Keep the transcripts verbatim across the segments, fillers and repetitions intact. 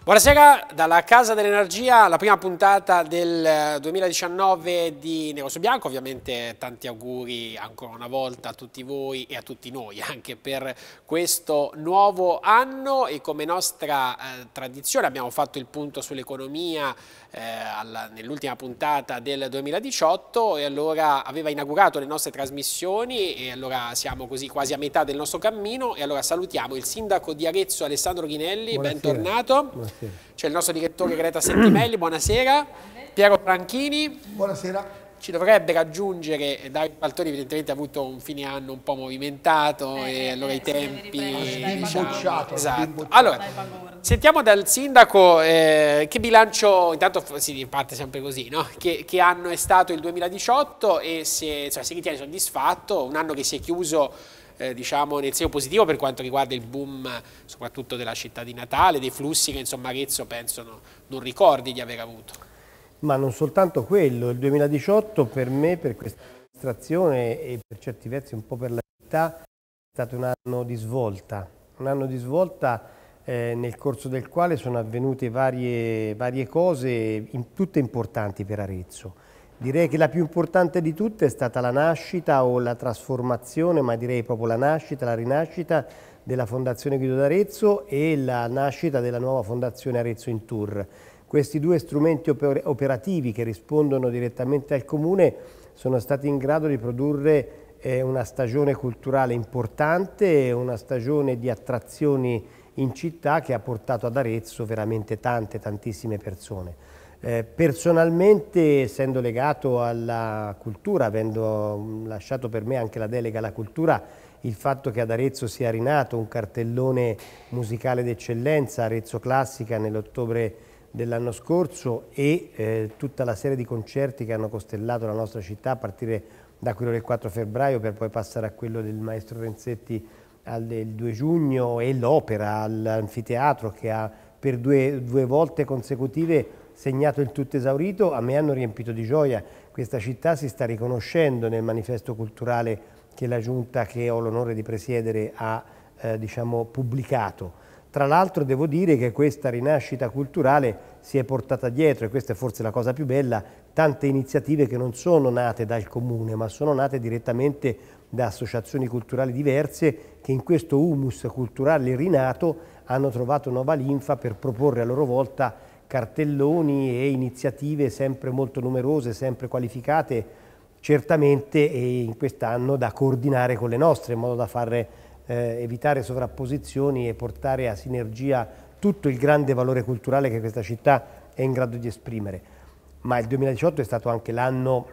Buonasera dalla Casa dell'Energia, la prima puntata del duemiladiciannove di Nero su Bianco. Ovviamente tanti auguri ancora una volta a tutti voi e a tutti noi anche per questo nuovo anno, e come nostra eh, tradizione abbiamo fatto il punto sull'economia eh, nell'ultima puntata del duemiladiciotto, e allora aveva inaugurato le nostre trasmissioni, e allora siamo così quasi a metà del nostro cammino, e allora salutiamo il sindaco di Arezzo Alessandro Ghinelli. Buonasera. Bentornato. Buonasera. C'è il nostro direttore Greta Settimelli, buonasera. Piero Franchini. Buonasera. Ci dovrebbe raggiungere Dario Baltoni, evidentemente ha avuto un fine anno un po' movimentato eh, e allora eh, i tempi... Diciamo, esatto. Allora, sentiamo dal sindaco eh, che bilancio, intanto si parte sempre così, no? Che, che anno è stato il duemiladiciotto e se cioè, si ritiene soddisfatto, un anno che si è chiuso... Eh, diciamo nel segno positivo per quanto riguarda il boom soprattutto della città di Natale, dei flussi che insomma Arezzo penso no, non ricordi di aver avuto. Ma non soltanto quello, il duemiladiciotto per me, per questa amministrazione e per certi versi un po' per la città è stato un anno di svolta, un anno di svolta eh, nel corso del quale sono avvenute varie, varie cose, in, tutte importanti per Arezzo. Direi che la più importante di tutte è stata la nascita o la trasformazione, ma direi proprio la nascita, la rinascita della Fondazione Guido d'Arezzo e la nascita della nuova Fondazione Arezzo in Tour. Questi due strumenti oper operativi che rispondono direttamente al Comune sono stati in grado di produrre eh, una stagione culturale importante, una stagione di attrazioni in città che ha portato ad Arezzo veramente tante, tantissime persone. Eh, personalmente, essendo legato alla cultura, avendo lasciato per me anche la delega alla cultura, il fatto che ad Arezzo sia rinato un cartellone musicale d'eccellenza, Arezzo Classica, nell'ottobre dell'anno scorso, e eh, tutta la serie di concerti che hanno costellato la nostra città, a partire da quello del quattro febbraio per poi passare a quello del maestro Renzetti al del due giugno, e l'opera all'anfiteatro che ha per due, due volte consecutive segnato il tutto esaurito, a me hanno riempito di gioia. Questa città si sta riconoscendo nel manifesto culturale che la Giunta che ho l'onore di presiedere ha eh, diciamo, pubblicato. Tra l'altro devo dire che questa rinascita culturale si è portata dietro, e questa è forse la cosa più bella, tante iniziative che non sono nate dal Comune, ma sono nate direttamente da associazioni culturali diverse che in questo humus culturale rinato hanno trovato nuova linfa per proporre a loro volta cartelloni e iniziative sempre molto numerose, sempre qualificate, certamente e in quest'anno da coordinare con le nostre, in modo da far eh, evitare sovrapposizioni e portare a sinergia tutto il grande valore culturale che questa città è in grado di esprimere. Ma il duemiladiciotto è stato anche l'anno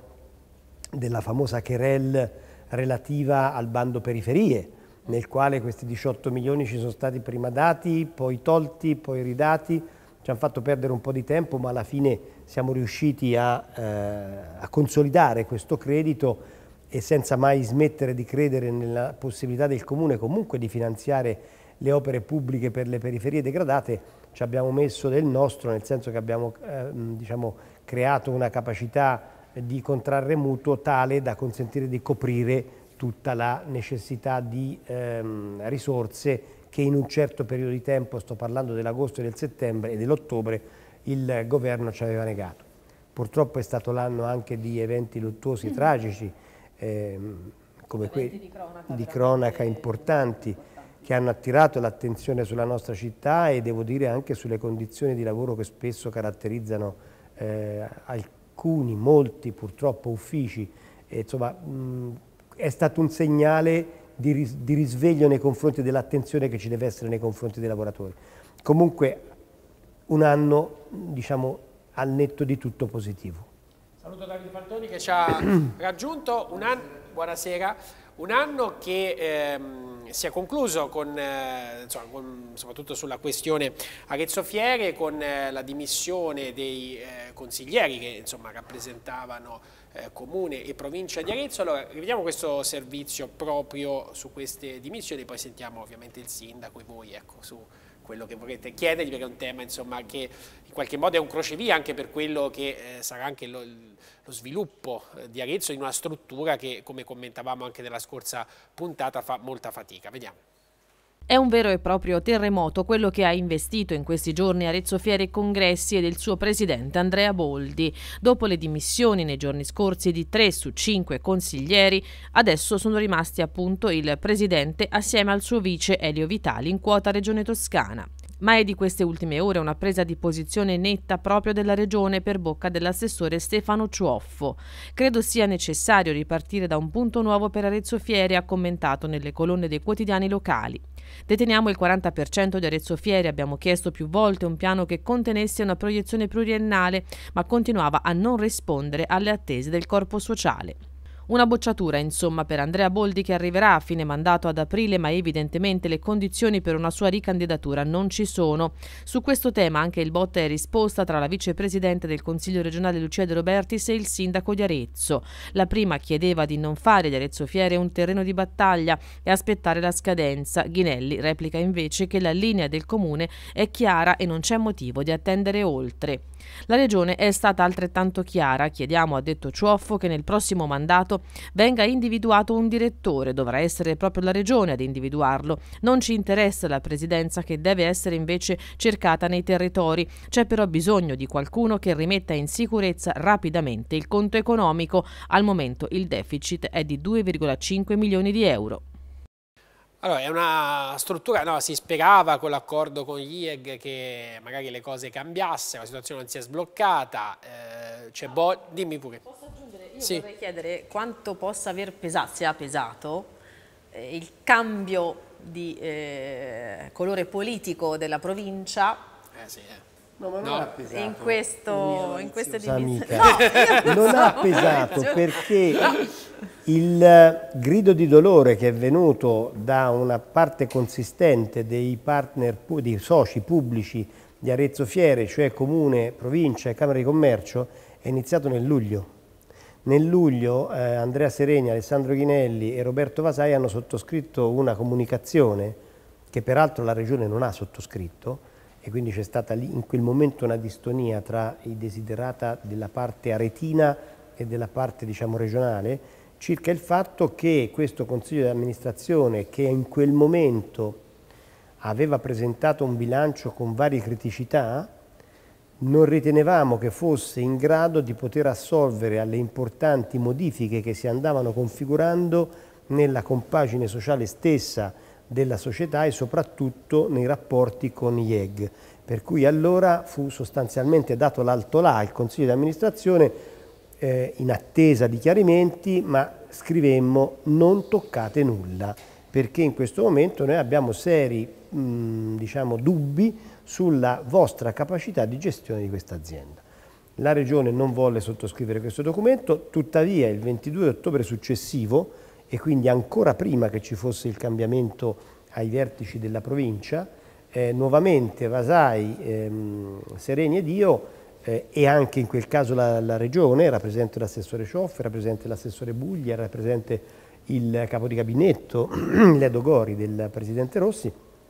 della famosa querelle relativa al bando periferie, nel quale questi diciotto milioni ci sono stati prima dati, poi tolti, poi ridati. Ci hanno fatto perdere un po' di tempo, ma alla fine siamo riusciti a, eh, a consolidare questo credito, e senza mai smettere di credere nella possibilità del Comune comunque di finanziare le opere pubbliche per le periferie degradate, ci abbiamo messo del nostro, nel senso che abbiamo eh, diciamo, creato una capacità di contrarre mutuo tale da consentire di coprire tutta la necessità di ehm, risorse che in un certo periodo di tempo, sto parlando dell'agosto e del settembre e dell'ottobre, il governo ci aveva negato. Purtroppo è stato l'anno anche di eventi luttuosi, mm. tragici, ehm, come quelli di cronaca, di cronaca importanti, importanti, che hanno attirato l'attenzione sulla nostra città e devo dire anche sulle condizioni di lavoro che spesso caratterizzano eh, alcuni, molti purtroppo uffici. E, insomma, mh, è stato un segnale Di, ris di risveglio nei confronti dell'attenzione che ci deve essere nei confronti dei lavoratori. Comunque un anno, diciamo, al netto di tutto positivo. Saluto Davide Fantoni che ci ha raggiunto. Un anno, buonasera, un anno che ehm, si è concluso con, eh, insomma, con, soprattutto sulla questione Arezzo Fiere, con eh, la dimissione dei eh, consiglieri che insomma rappresentavano Eh, Comune e Provincia di Arezzo. Allora, rivediamo questo servizio proprio su queste dimissioni, poi sentiamo ovviamente il sindaco e voi ecco, su quello che vorrete chiedergli, perché è un tema insomma, che in qualche modo è un crocevia anche per quello che eh, sarà anche lo, lo sviluppo eh, di Arezzo in una struttura che, come commentavamo anche nella scorsa puntata, fa molta fatica. Vediamo. È un vero e proprio terremoto quello che ha investito in questi giorni Arezzo Fiere e Congressi e del suo presidente Andrea Boldi. Dopo le dimissioni nei giorni scorsi di tre su cinque consiglieri, adesso sono rimasti appunto il presidente assieme al suo vice Elio Vitali in quota Regione Toscana. Ma è di queste ultime ore una presa di posizione netta proprio della Regione per bocca dell'assessore Stefano Ciuoffo. Credo sia necessario ripartire da un punto nuovo per Arezzo Fiere, ha commentato nelle colonne dei quotidiani locali. Deteniamo il quaranta per cento di Arezzo Fiere, abbiamo chiesto più volte un piano che contenesse una proiezione pluriennale, ma continuava a non rispondere alle attese del corpo sociale. Una bocciatura, insomma, per Andrea Boldi, che arriverà a fine mandato ad aprile, ma evidentemente le condizioni per una sua ricandidatura non ci sono. Su questo tema anche il botta e risposta tra la vicepresidente del Consiglio regionale Lucia De Robertis e il sindaco di Arezzo. La prima chiedeva di non fare di Arezzo Fiere un terreno di battaglia e aspettare la scadenza. Ghinelli replica invece che la linea del comune è chiara e non c'è motivo di attendere oltre. La Regione è stata altrettanto chiara. Chiediamo, ha detto Ciuoffo, che nel prossimo mandato venga individuato un direttore. Dovrà essere proprio la Regione ad individuarlo. Non ci interessa la presidenza, che deve essere invece cercata nei territori. C'è però bisogno di qualcuno che rimetta in sicurezza rapidamente il conto economico. Al momento il deficit è di due virgola cinque milioni di euro. Allora, è una struttura, no, si sperava con l'accordo con gli I E G che magari le cose cambiassero, la situazione non si è sbloccata, eh, c'è no, Bo... dimmi pure. Posso aggiungere? Io sì. vorrei chiedere quanto possa aver pesato, se ha pesato, eh, il cambio di eh, colore politico della provincia. Eh sì, eh. No, ma non no. ha pesato. In, questo, in queste dimissioni. No, non ha pesato perché il grido di dolore che è venuto da una parte consistente dei partner, dei soci pubblici di Arezzo Fiere, cioè Comune, Provincia e Camera di Commercio, è iniziato nel luglio. Nel luglio eh, Andrea Sereni, Alessandro Ghinelli e Roberto Vasai hanno sottoscritto una comunicazione che peraltro la Regione non ha sottoscritto, e quindi c'è stata lì in quel momento una distonia tra i desiderata della parte aretina e della parte, diciamo, regionale, circa il fatto che questo Consiglio di amministrazione, che in quel momento aveva presentato un bilancio con varie criticità, non ritenevamo che fosse in grado di poter assolvere alle importanti modifiche che si andavano configurando nella compagine sociale stessa della società e soprattutto nei rapporti con gli E G. Per cui allora fu sostanzialmente dato l'alto là al Consiglio di amministrazione eh, in attesa di chiarimenti, ma scrivemmo non toccate nulla, perché in questo momento noi abbiamo seri mh, diciamo, dubbi sulla vostra capacità di gestione di questa azienda. La Regione non volle sottoscrivere questo documento, tuttavia il ventidue ottobre successivo, e quindi ancora prima che ci fosse il cambiamento ai vertici della provincia, eh, nuovamente Vasai, ehm, Sereni ed io, eh, e anche in quel caso la, la Regione, era presente l'assessore Cioffi, era presente l'assessore Buglia, era presente il capo di gabinetto, Ledo Gori, del Presidente Rossi,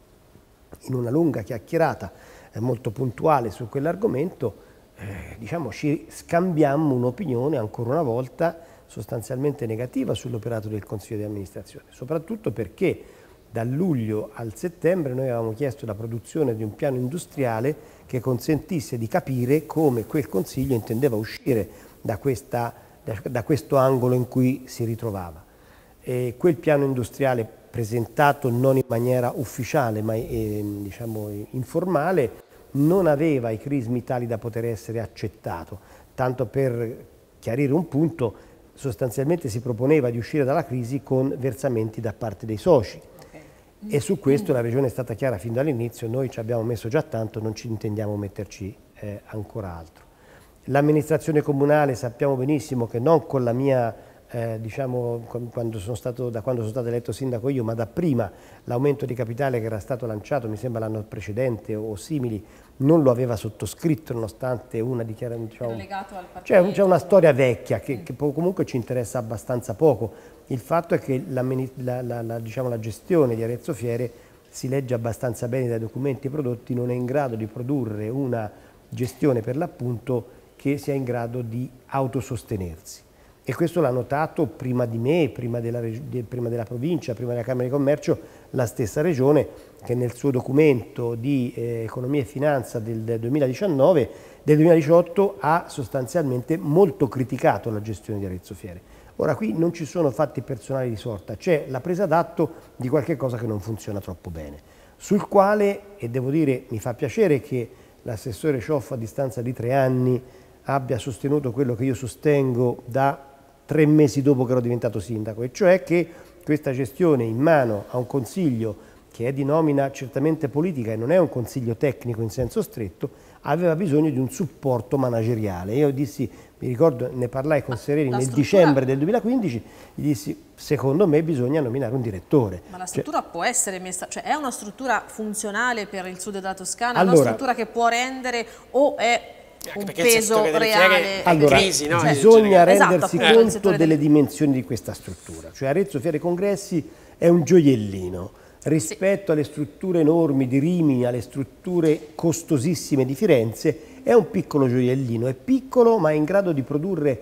in una lunga chiacchierata eh, molto puntuale su quell'argomento, eh, diciamo, ci scambiammo un'opinione ancora una volta sostanzialmente negativa sull'operato del Consiglio di amministrazione, soprattutto perché da luglio al settembre noi avevamo chiesto la produzione di un piano industriale che consentisse di capire come quel Consiglio intendeva uscire da, questa, da, da questo angolo in cui si ritrovava. E quel piano industriale, presentato non in maniera ufficiale ma eh, diciamo informale, non aveva i crismi tali da poter essere accettato. Tanto per chiarire un punto, sostanzialmente si proponeva di uscire dalla crisi con versamenti da parte dei soci. Okay. E su questo la Regione è stata chiara fin dall'inizio, noi ci abbiamo messo già tanto, non ci intendiamo metterci eh, ancora altro. L'amministrazione comunale sappiamo benissimo che non con la mia, eh, diciamo, quando sono stato, da quando sono stato eletto sindaco io, ma da prima l'aumento di capitale che era stato lanciato, mi sembra l'anno precedente o simili, non lo aveva sottoscritto nonostante una dichiarazione, diciamo, c'è, c'è una storia vecchia che, che comunque ci interessa abbastanza poco. Il fatto è che la, la, la, la, diciamo, la gestione di Arezzo Fiere, si legge abbastanza bene dai documenti prodotti, non è in grado di produrre una gestione per l'appunto che sia in grado di autosostenersi. e questo l'ha notato prima di me, prima della, prima della provincia, prima della Camera di Commercio, la stessa Regione, che nel suo documento di eh, Economia e Finanza del duemiladiciannove, del duemiladiciotto ha sostanzialmente molto criticato la gestione di Arezzo Fiere. Ora qui non ci sono fatti personali di sorta, c'è la presa d'atto di qualche cosa che non funziona troppo bene, sul quale, e devo dire, mi fa piacere che l'assessore Cioffa a distanza di tre anni abbia sostenuto quello che io sostengo da tre mesi dopo che ero diventato sindaco, e cioè che questa gestione in mano a un consiglio che è di nomina certamente politica e non è un consiglio tecnico in senso stretto, aveva bisogno di un supporto manageriale. Io dissi, mi ricordo, ne parlai con Sereni nel struttura... dicembre del duemilaquindici, gli dissi, secondo me bisogna nominare un direttore. Ma la struttura cioè, può essere messa, cioè è una struttura funzionale per il sud della Toscana, allora, una struttura che può rendere o è un peso reale? Allora, crisi, no? bisogna esatto, rendersi appunto, conto delle dimensioni di questa struttura. Cioè Arezzo Fiere Congressi è un gioiellino rispetto sì. alle strutture enormi di Rimini, alle strutture costosissime di Firenze. È un piccolo gioiellino, è piccolo ma è in grado di produrre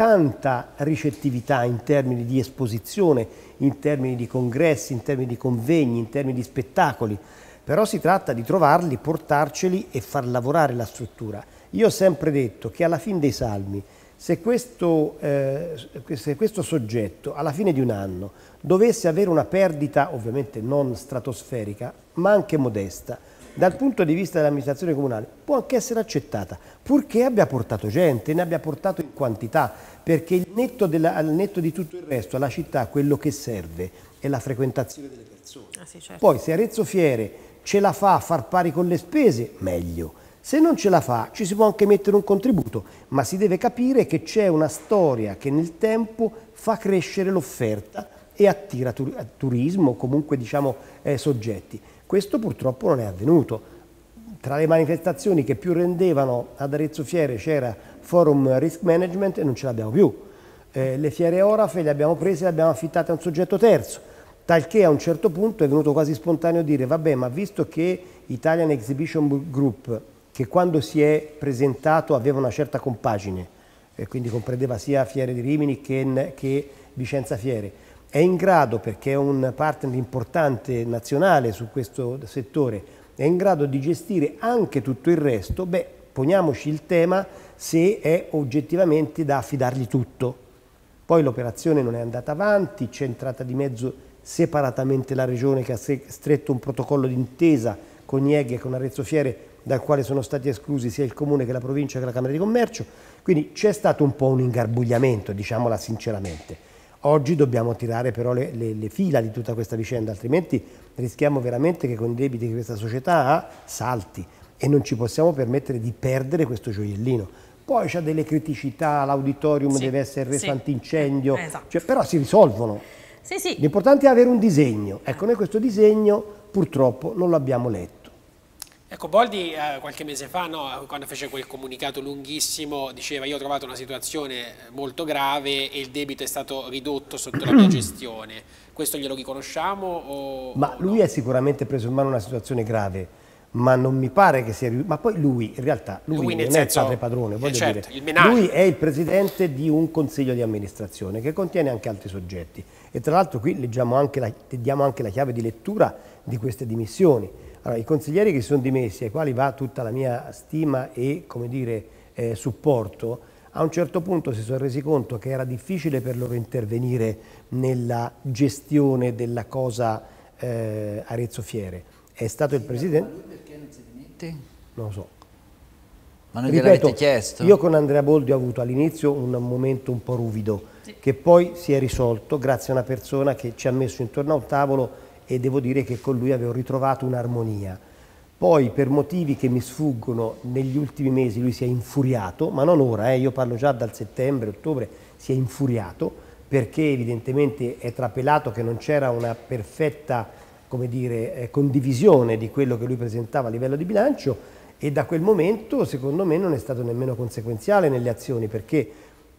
tanta ricettività in termini di esposizione, in termini di congressi, in termini di convegni, in termini di spettacoli. Però si tratta di trovarli, portarceli e far lavorare la struttura. Io ho sempre detto che alla fine dei salmi, se questo, eh, se questo soggetto alla fine di un anno dovesse avere una perdita, ovviamente non stratosferica, ma anche modesta, dal punto di vista dell'amministrazione comunale, può anche essere accettata, purché abbia portato gente, ne abbia portato in quantità, perché il netto della, al netto di tutto il resto, alla città quello che serve è la frequentazione delle persone. Ah, sì, certo. Poi se Arezzo Fiere ce la fa a far pari con le spese, meglio. Se non ce la fa, ci si può anche mettere un contributo, ma si deve capire che c'è una storia che nel tempo fa crescere l'offerta e attira tur- turismo, comunque diciamo eh, soggetti. Questo purtroppo non è avvenuto. Tra le manifestazioni che più rendevano ad Arezzo Fiere c'era Forum Risk Management e non ce l'abbiamo più. Eh, le fiere Orafe le abbiamo prese e le abbiamo affittate a un soggetto terzo, talché a un certo punto è venuto quasi spontaneo dire vabbè, ma visto che Italian Exhibition Group, che quando si è presentato aveva una certa compagine, e quindi comprendeva sia Fiere di Rimini che, che Vicenza Fiere, è in grado, perché è un partner importante nazionale su questo settore, è in grado di gestire anche tutto il resto, beh, poniamoci il tema se è oggettivamente da affidargli tutto. Poi l'operazione non è andata avanti, c'è entrata di mezzo separatamente la Regione che ha stretto un protocollo d'intesa con Nieghe e con Arezzo Fiere, dal quale sono stati esclusi sia il Comune che la Provincia che la Camera di Commercio, quindi c'è stato un po' un ingarbugliamento, diciamola sinceramente. Oggi dobbiamo tirare però le, le, le fila di tutta questa vicenda, altrimenti rischiamo veramente che con i debiti che questa società ha salti e non ci possiamo permettere di perdere questo gioiellino. Poi c'è delle criticità, l'auditorium sì, deve essere reso sì. antincendio, esatto. cioè, però si risolvono. Sì, sì. L'importante è avere un disegno. Ecco, noi questo disegno purtroppo non l'abbiamo letto. Ecco, Boldi eh, qualche mese fa, no, quando fece quel comunicato lunghissimo, diceva io ho trovato una situazione molto grave e il debito è stato ridotto sotto la mia gestione. Questo glielo riconosciamo? O, ma o lui no? è sicuramente preso in mano una situazione grave, ma non mi pare che sia riuscito. Ma poi lui, in realtà, lui, lui non senso, è il padre padrone, voglio eh certo, dire. Il lui è il presidente di un consiglio di amministrazione che contiene anche altri soggetti. E tra l'altro qui leggiamo anche la, diamo anche la chiave di lettura di queste dimissioni. Allora, i consiglieri che si sono dimessi, ai quali va tutta la mia stima e, come dire, eh, supporto, a un certo punto si sono resi conto che era difficile per loro intervenire nella gestione della cosa eh, Arezzo Fiere. È stato il presidente... Ma lui perché non si dimette? Non lo so. Ma non gliel'avete chiesto? Io con Andrea Boldi ho avuto all'inizio un momento un po' ruvido, sì. che poi si è risolto grazie a una persona che ci ha messo intorno a un tavolo e devo dire che con lui avevo ritrovato un'armonia. Poi per motivi che mi sfuggono negli ultimi mesi lui si è infuriato, ma non ora, eh, io parlo già dal settembre, ottobre, si è infuriato perché evidentemente è trapelato che non c'era una perfetta, come dire, eh, condivisione di quello che lui presentava a livello di bilancio e da quel momento secondo me non è stato nemmeno conseguenziale nelle azioni perché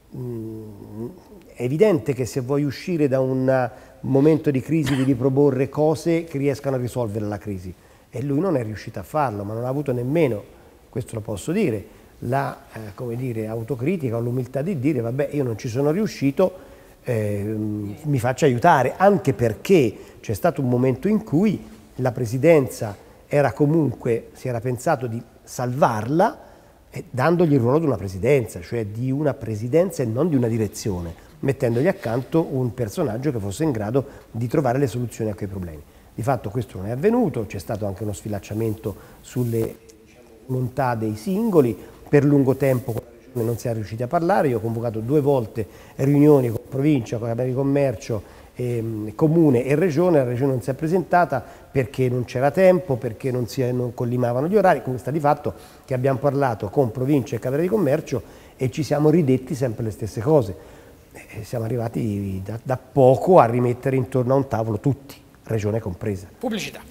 mh, è evidente che se vuoi uscire da un momento di crisi devi proporre cose che riescano a risolvere la crisi e lui non è riuscito a farlo, ma non ha avuto nemmeno, questo lo posso dire, la eh, come dire, autocritica o l'umiltà di dire vabbè io non ci sono riuscito, eh, mi faccio aiutare, anche perché c'è stato un momento in cui la presidenza era comunque, si era pensato di salvarla eh, dandogli il ruolo di una presidenza, cioè di una presidenza e non di una direzione, mettendogli accanto un personaggio che fosse in grado di trovare le soluzioni a quei problemi. Di fatto questo non è avvenuto, c'è stato anche uno sfilacciamento sulle diciamo, volontà dei singoli, per lungo tempo con la regione non si è riusciti a parlare, io ho convocato due volte riunioni con provincia, con la Camera di Commercio, eh, Comune e Regione, la Regione non si è presentata perché non c'era tempo, perché non si non collimavano gli orari, come sta di fatto che abbiamo parlato con provincia e Camera di Commercio e ci siamo ridetti sempre le stesse cose. Eh, siamo arrivati da, da poco a rimettere intorno a un tavolo tutti, Regione compresa. Pubblicità.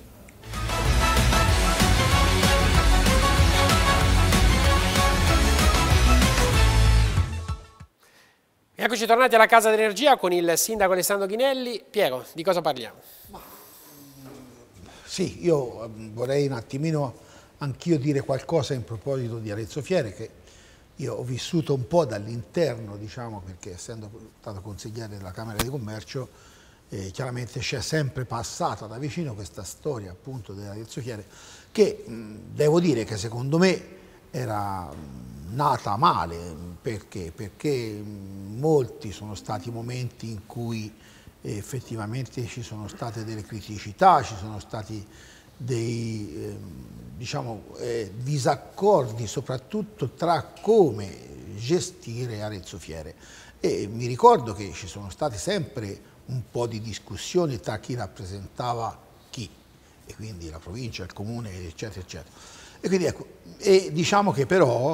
Eccoci tornati alla Casa dell'Energia con il sindaco Alessandro Ghinelli. Piero, di cosa parliamo? Sì, io vorrei un attimino anch'io dire qualcosa in proposito di Arezzo Fiere, che io ho vissuto un po' dall'interno, diciamo, perché essendo stato consigliere della Camera di Commercio, eh, chiaramente c'è sempre passata da vicino questa storia appunto dell'Arezzo Fiere, che mh, devo dire che secondo me era mh, nata male, perché? Perché mh, molti sono stati momenti in cui eh, effettivamente ci sono state delle criticità, ci sono stati dei eh, diciamo, eh, disaccordi soprattutto tra come gestire Arezzo Fiere, e mi ricordo che ci sono state sempre un po' di discussioni tra chi rappresentava chi, e quindi la provincia, il comune, eccetera, eccetera. E quindi ecco, e diciamo che però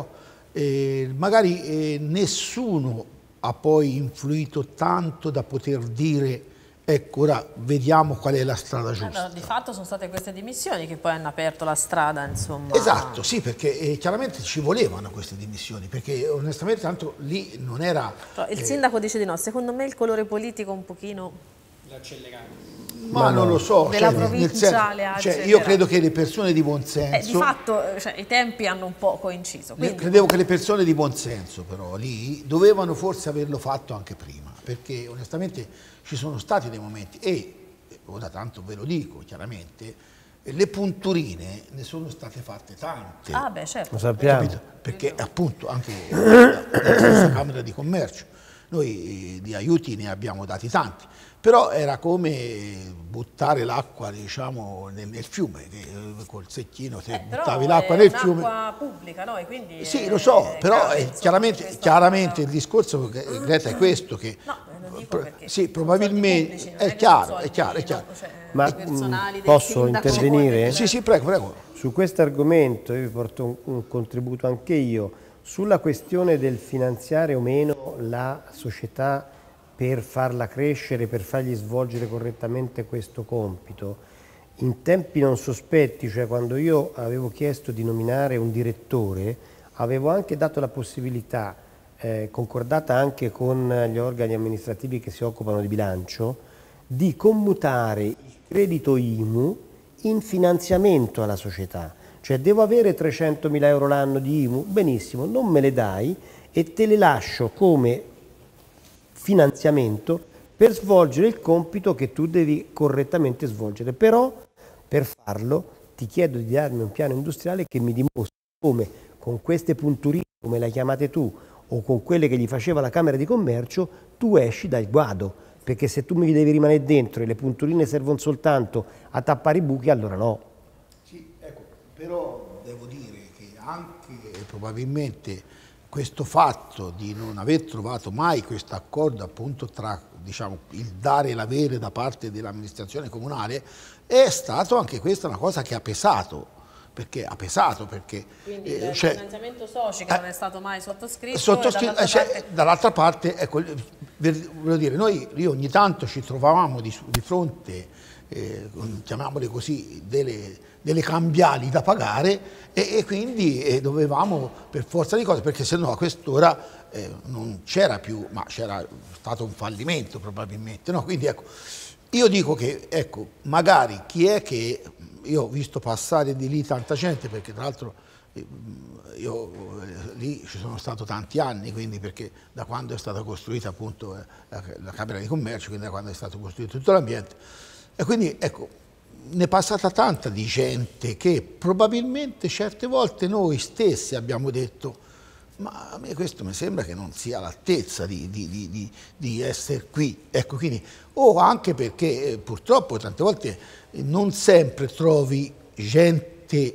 eh, magari eh, nessuno ha poi influito tanto da poter dire ecco, ora vediamo qual è la strada giusta. Allora, di fatto sono state queste dimissioni che poi hanno aperto la strada, insomma. Esatto, sì, perché eh, chiaramente ci volevano queste dimissioni, perché onestamente tanto lì non era... Però il eh, sindaco dice di no, secondo me il colore politico un pochino... L'accelerato. Ma, ma non lo so, della cioè, provinciale nel senso, cioè, io credo che le persone di buon senso... Eh, di fatto cioè, i tempi hanno un po' coinciso. Quindi... Credevo che le persone di buon senso però lì dovevano forse averlo fatto anche prima, perché onestamente ci sono stati dei momenti, e ora tanto ve lo dico chiaramente, le punturine ne sono state fatte tante. Ah beh, certo. Lo sappiamo. Capito? Perché appunto anche la stessa Camera di Commercio, noi di aiuti ne abbiamo dati tanti, però era come buttare l'acqua, diciamo, nel, nel fiume, che col secchino te eh, buttavi l'acqua nel fiume. È un'acqua pubblica, no? E quindi sì, è, lo so, è però grave, è, insomma, chiaramente, chiaramente il discorso, Greta, è questo, che no, lo dico perché sì, probabilmente pubblici, è chiaro, è chiaro, è chiaro. No, cioè, Ma mh, posso intervenire? Sì, sì, prego, prego. Su questo argomento io vi porto un, un contributo anche io, sulla questione del finanziare o meno la società per farla crescere, per fargli svolgere correttamente questo compito. In tempi non sospetti, cioè quando io avevo chiesto di nominare un direttore, avevo anche dato la possibilità, eh, concordata anche con gli organi amministrativi che si occupano di bilancio, di commutare il credito I M U in finanziamento alla società. Cioè devo avere trecentomila euro l'anno di I M U, benissimo, non me le dai e te le lascio come finanziamento per svolgere il compito che tu devi correttamente svolgere. Però per farlo ti chiedo di darmi un piano industriale che mi dimostri come con queste punturine, come le chiamate tu, o con quelle che gli faceva la Camera di Commercio, tu esci dal guado. Perché se tu mi devi rimanere dentro e le punturine servono soltanto a tappare i buchi, allora no. Sì, ecco, però devo dire che anche probabilmente questo fatto di non aver trovato mai questo accordo appunto tra, diciamo, il dare e l'avere da parte dell'amministrazione comunale è stato anche questa una cosa che ha pesato. Perché ha pesato, perché... Quindi eh, il cioè, finanziamento soci che eh, non è stato mai sottoscritto, sottoscritto dall'altra eh, parte, parte, ecco, voglio dire, noi io ogni tanto ci trovavamo di, di fronte, eh, chiamiamole così, delle, delle cambiali da pagare e, e quindi eh, dovevamo per forza di cose, perché se no a quest'ora eh, non c'era più, ma c'era stato un fallimento probabilmente, no? Quindi ecco, io dico che, ecco, magari chi è che io ho visto passare di lì tanta gente, perché tra l'altro io lì ci sono stato tanti anni, quindi perché da quando è stata costruita appunto la, la Camera di Commercio, quindi da quando è stato costruito tutto l'ambiente, e quindi ecco, ne è passata tanta di gente che probabilmente certe volte noi stessi abbiamo detto: ma a me questo mi sembra che non sia all'altezza di, di, di, di, di essere qui, ecco, quindi, o anche perché eh, purtroppo tante volte non sempre trovi gente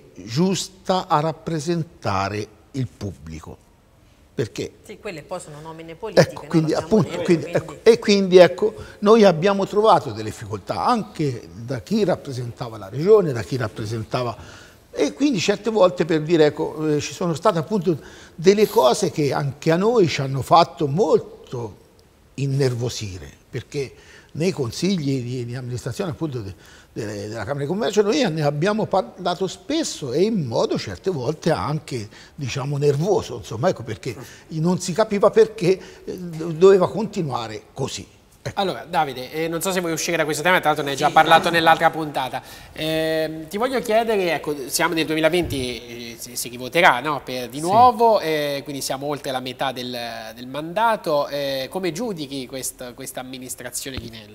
giusta a rappresentare il pubblico, perché sì, quelle poi sono nomine politiche, ecco, quindi, appunto, detto, quindi, quindi... Ecco, e quindi ecco, noi abbiamo trovato delle difficoltà anche da chi rappresentava la regione, da chi rappresentava, e quindi certe volte, per dire, ecco, eh, ci sono state appunto delle cose che anche a noi ci hanno fatto molto innervosire, perché nei consigli di, di amministrazione appunto de, de, della Camera di Commercio noi ne abbiamo parlato spesso e in modo certe volte anche, diciamo, nervoso, insomma, ecco, perché non si capiva perché eh, doveva continuare così. Ecco. Allora, Davide, eh, non so se vuoi uscire da questo tema, tra l'altro ne hai già sì, parlato nell'altra puntata. Eh, ti voglio chiedere, ecco, siamo nel duemilaventi, eh, si, si rivoterà, no? Per, di nuovo, sì. eh, quindi siamo oltre la metà del, del mandato. Eh, come giudichi questa amministrazione Ghinelli?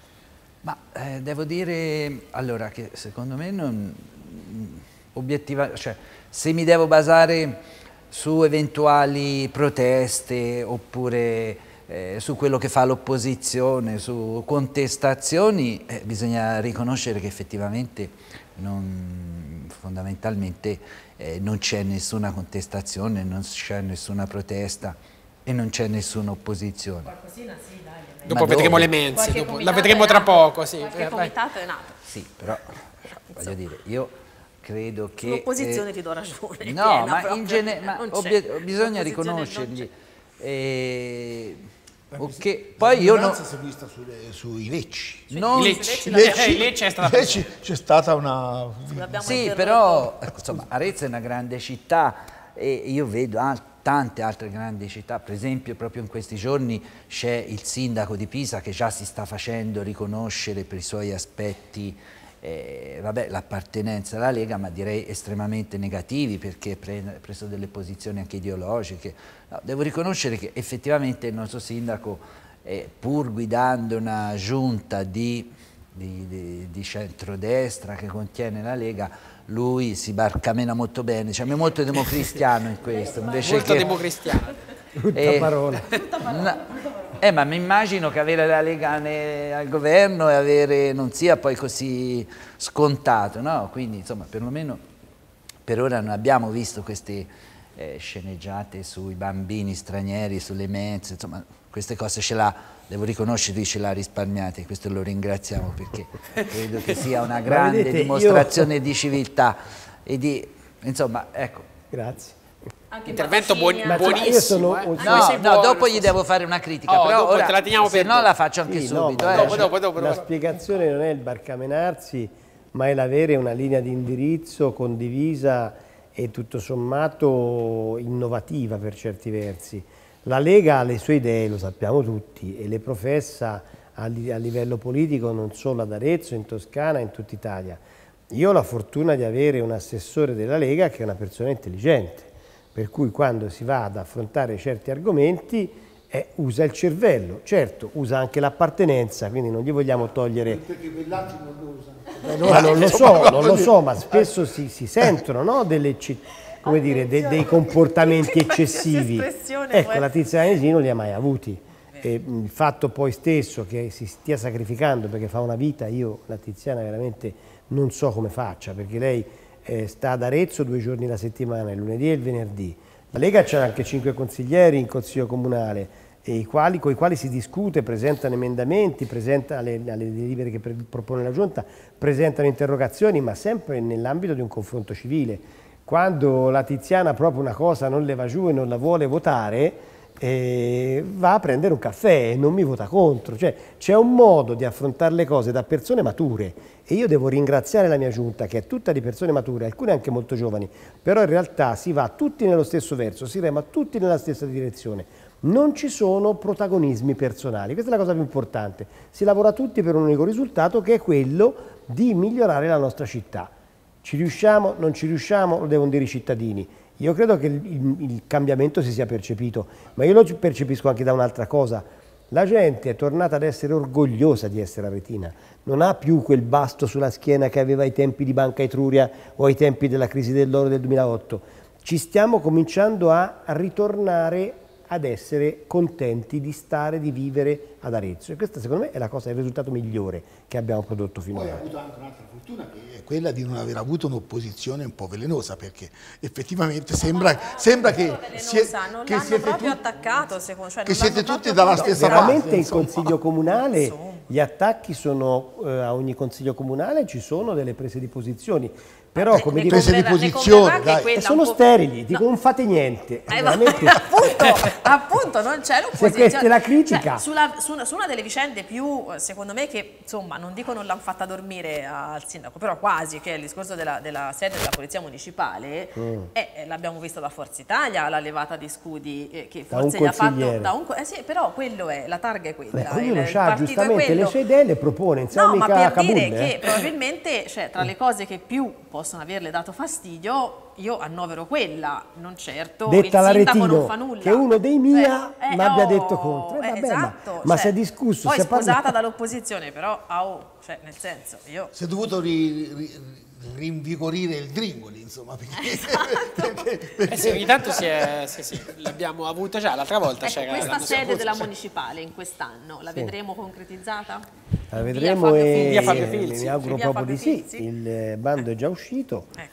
Ma eh, devo dire, allora, che secondo me non, obiettiva, cioè, se mi devo basare su eventuali proteste oppure Eh, su quello che fa l'opposizione, su contestazioni, eh, bisogna riconoscere che effettivamente non, fondamentalmente eh, non c'è nessuna contestazione, non c'è nessuna protesta e non c'è nessuna opposizione. Qualcosina sì, dai. Dopo vedremo le mense, dopo, la vedremo tra poco. Sì. Qualche eh, comitato è nato. Sì, però voglio dire, io credo che... L'opposizione eh, ti do ragione. No, piena, ma proprio, in genere bisogna riconoscergli. Eh, okay. Poi io non si è vista sulle, sui Lecci. Non... Lecci, Lecci, Lecci è stata Lecci c'è stata una... Sì, però insomma, Arezzo è una grande città e io vedo al tante altre grandi città, per esempio proprio in questi giorni c'è il sindaco di Pisa che già si sta facendo riconoscere per i suoi aspetti, eh, vabbè, l'appartenenza alla Lega, ma direi estremamente negativi, perché ha preso delle posizioni anche ideologiche. No, devo riconoscere che effettivamente il nostro sindaco, eh, pur guidando una giunta di, di, di, di centrodestra che contiene la Lega, lui si barcamena molto bene, cioè è molto democristiano in questo. Invece molto che, democristiano. Brutta eh, parola. No, eh, ma mi immagino che avere la Lega ne, al governo e avere, non sia poi così scontato, no? Quindi insomma perlomeno per ora non abbiamo visto queste eh, sceneggiate sui bambini stranieri, sulle mense, insomma queste cose ce l'ha, devo riconoscere, ce l'ha risparmiate, questo lo ringraziamo perché credo che sia una grande vedete, dimostrazione io... di civiltà e di, insomma, ecco. Grazie. Anche intervento buon, buonissimo. Io sono, eh. No, no, no, dopo gli devo fare una critica, oh, però ora, te la teniamo se per no dopo. la faccio anche sì, subito. No, eh. dopo, dopo, dopo, la spiegazione non è il barcamenarsi, ma è l'avere una linea di indirizzo condivisa e tutto sommato innovativa per certi versi. La Lega ha le sue idee, lo sappiamo tutti, e le professa a, li, a livello politico non solo ad Arezzo, in Toscana, in tutta Italia. Io ho la fortuna di avere un assessore della Lega che è una persona intelligente, per cui quando si va ad affrontare certi argomenti eh, usa il cervello, certo usa anche l'appartenenza, quindi non gli vogliamo togliere... Perché quell'altro non lo usano. No, ma non lo so, non lo so, ma spesso si, si sentono, no, delle... come dire, de, dei comportamenti eccessivi. Ecco, la Tiziana Inesini non li ha mai avuti. E il fatto poi stesso che si stia sacrificando perché fa una vita, io la Tiziana veramente non so come faccia, perché lei eh, sta ad Arezzo due giorni la settimana, il lunedì e il venerdì. La Lega c'ha anche cinque consiglieri in consiglio comunale, e i quali, con i quali si discute, presentano emendamenti, presenta alle, alle delibere che propone la Giunta, presentano interrogazioni, ma sempre nell'ambito di un confronto civile. Quando la Tiziana proprio una cosa non le va giù e non la vuole votare, eh, va a prendere un caffè e non mi vota contro. Cioè, c'è un modo di affrontare le cose da persone mature, e io devo ringraziare la mia giunta che è tutta di persone mature, alcune anche molto giovani, però in realtà si va tutti nello stesso verso, si rema tutti nella stessa direzione. Non ci sono protagonismi personali, questa è la cosa più importante. Si lavora tutti per un unico risultato, che è quello di migliorare la nostra città. Ci riusciamo, non ci riusciamo, lo devono dire i cittadini. Io credo che il, il, il cambiamento si sia percepito, ma io lo percepisco anche da un'altra cosa. La gente è tornata ad essere orgogliosa di essere aretina, non ha più quel basto sulla schiena che aveva ai tempi di Banca Etruria o ai tempi della crisi dell'oro del duemilaotto. Ci stiamo cominciando a ritornare ad essere contenti di stare, di vivere ad Arezzo, e questa secondo me è la cosa, il risultato migliore che abbiamo prodotto finora. Poi ha avuto anche un'altra fortuna, che è quella di non aver avuto un'opposizione un po' velenosa, perché effettivamente sembra, no, sembra che, sie, non che l'hanno siete proprio tutti, attaccato, secondo, cioè che siete tutti proprio dalla stessa parte. Veramente in insomma. Consiglio Comunale gli attacchi sono, eh, a ogni Consiglio Comunale ci sono delle prese di posizioni, però come dire, prese di posizione, e sono sterili, dico non fate niente. Eh, veramente... appunto, appunto, non c'è l'opposizione. Se questa è la critica. Cioè, sulla, su, una, su una delle vicende più, secondo me, che insomma non dico non l'hanno fatta dormire al sindaco, però quasi, che è il discorso della, della sede della polizia municipale, mm. eh, l'abbiamo visto da Forza Italia, la levata di scudi eh, che da forse gli ha fatto da un eh sì, però quello è, la targa è quella. Beh, ognuno ha giustamente le sue idee, le propone, no, ma per Kabul, dire eh? che probabilmente, cioè, tra le cose che più possono averle dato fastidio, io annovero quella, non certo detta il sindaco non l'Aretino, fa nulla, che uno dei mia eh, eh, mi abbia oh, detto contro, eh, vabbè, esatto, ma, ma cioè, si è discusso, poi si è sposata parlato... dall'opposizione, però oh, cioè, nel senso, io si è dovuto ri, ri, rinvigorire il Dringoli, insomma, perché, esatto. perché, perché... Eh sì, ogni tanto si è, sì, sì, l'abbiamo avuta già, l'altra volta ecco, c'era questa l'anno sede scorso, della sì. municipale in quest'anno la Sì. vedremo concretizzata? La vedremo Via e Via Fabio Filzi. mi auguro Via proprio Fabio di sì, Filzi. il bando è già uscito, Ecco.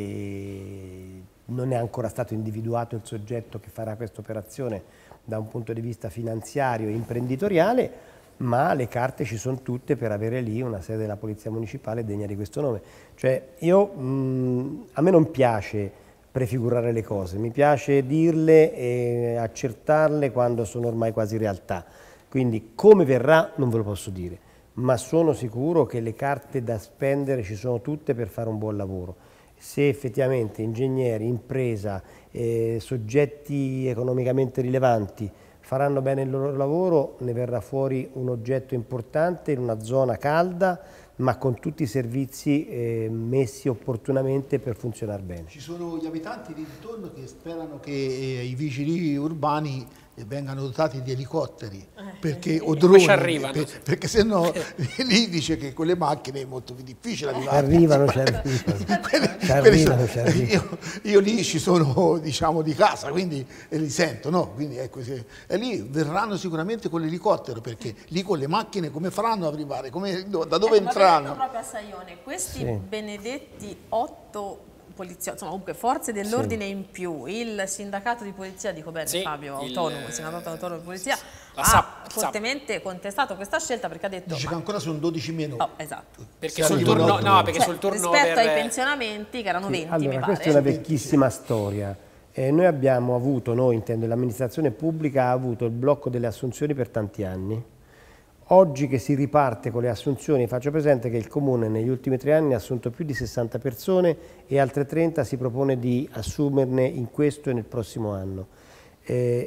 e non è ancora stato individuato il soggetto che farà questa operazione da un punto di vista finanziario e imprenditoriale, ma le carte ci sono tutte per avere lì una sede della Polizia Municipale degna di questo nome. Cioè io, mh, a me non piace prefigurare le cose, mi piace dirle e accertarle quando sono ormai quasi realtà. Quindi come verrà non ve lo posso dire, ma sono sicuro che le carte da spendere ci sono tutte per fare un buon lavoro. Se effettivamente ingegneri, impresa, eh, soggetti economicamente rilevanti faranno bene il loro lavoro, ne verrà fuori un oggetto importante in una zona calda, ma con tutti i servizi eh, messi opportunamente per funzionare bene. Ci sono gli abitanti di intorno che sperano che eh, i vigili urbani vengano dotati di elicotteri perché, o droni, ci arrivano. per, perché se no lì dice che con le macchine è molto più difficile arrivare. Arrivano, ci arrivano. Quelli- Ci arrivano, ci arrivano. io, io lì ci sono, diciamo, di casa, quindi e li sento, no? Quindi ecco, se, e lì verranno sicuramente con l'elicottero, perché lì con le macchine come faranno ad arrivare? Come, da dove Eh, ma entrano? vedendo proprio a Saione, questi Sì. benedetti otto poliziotti, insomma comunque forze dell'ordine in più, il sindacato di polizia, dico bene Sì, Fabio, il- autonomo, il sindacato autonomo di polizia, la ha S A P, fortemente contestato questa scelta perché ha detto... Dice ma- che ancora sono dodici meno. oh, esatto. Perché Se sul arrivano turno, otto. no, perché Cioè, sul turno rispetto per... ai pensionamenti che erano venti, Allora, mi pare. questa è una vecchissima storia. Eh, noi abbiamo avuto, noi intendo l'amministrazione pubblica, ha avuto il blocco delle assunzioni per tanti anni. Oggi che si riparte con le assunzioni, faccio presente che il Comune negli ultimi tre anni ha assunto più di sessanta persone e altre trenta si propone di assumerne in questo e nel prossimo anno. Eh,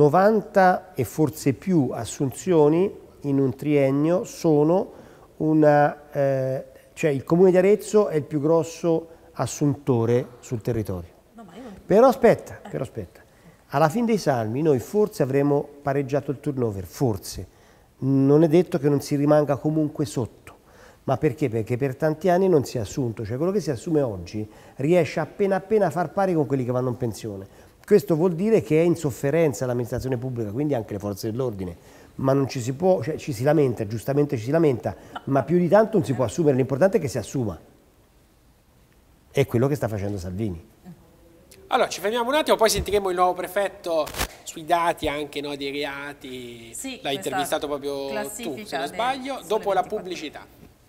novanta e forse più assunzioni in un triennio sono una... Eh, cioè il Comune di Arezzo è il più grosso assuntore sul territorio. No, ma io non... Però aspetta, però aspetta. Alla fine dei salmi noi forse avremo pareggiato il turnover, forse. Non è detto che non si rimanga comunque sotto. Ma perché? Perché per tanti anni non si è assunto, cioè quello che si assume oggi riesce appena appena a far pari con quelli che vanno in pensione. Questo vuol dire che è in sofferenza l'amministrazione pubblica, quindi anche le forze dell'ordine. Ma non ci si può, cioè ci si lamenta, giustamente ci si lamenta, ma più di tanto non si può assumere, l'importante è che si assuma. È quello che sta facendo Salvini. Allora, ci fermiamo un attimo, poi sentiremo il nuovo prefetto sui dati anche, no, dei reati. Sì, L'hai questa intervistato proprio tu, classifica se non del sbaglio, Sole dopo la ventiquattro. pubblicità.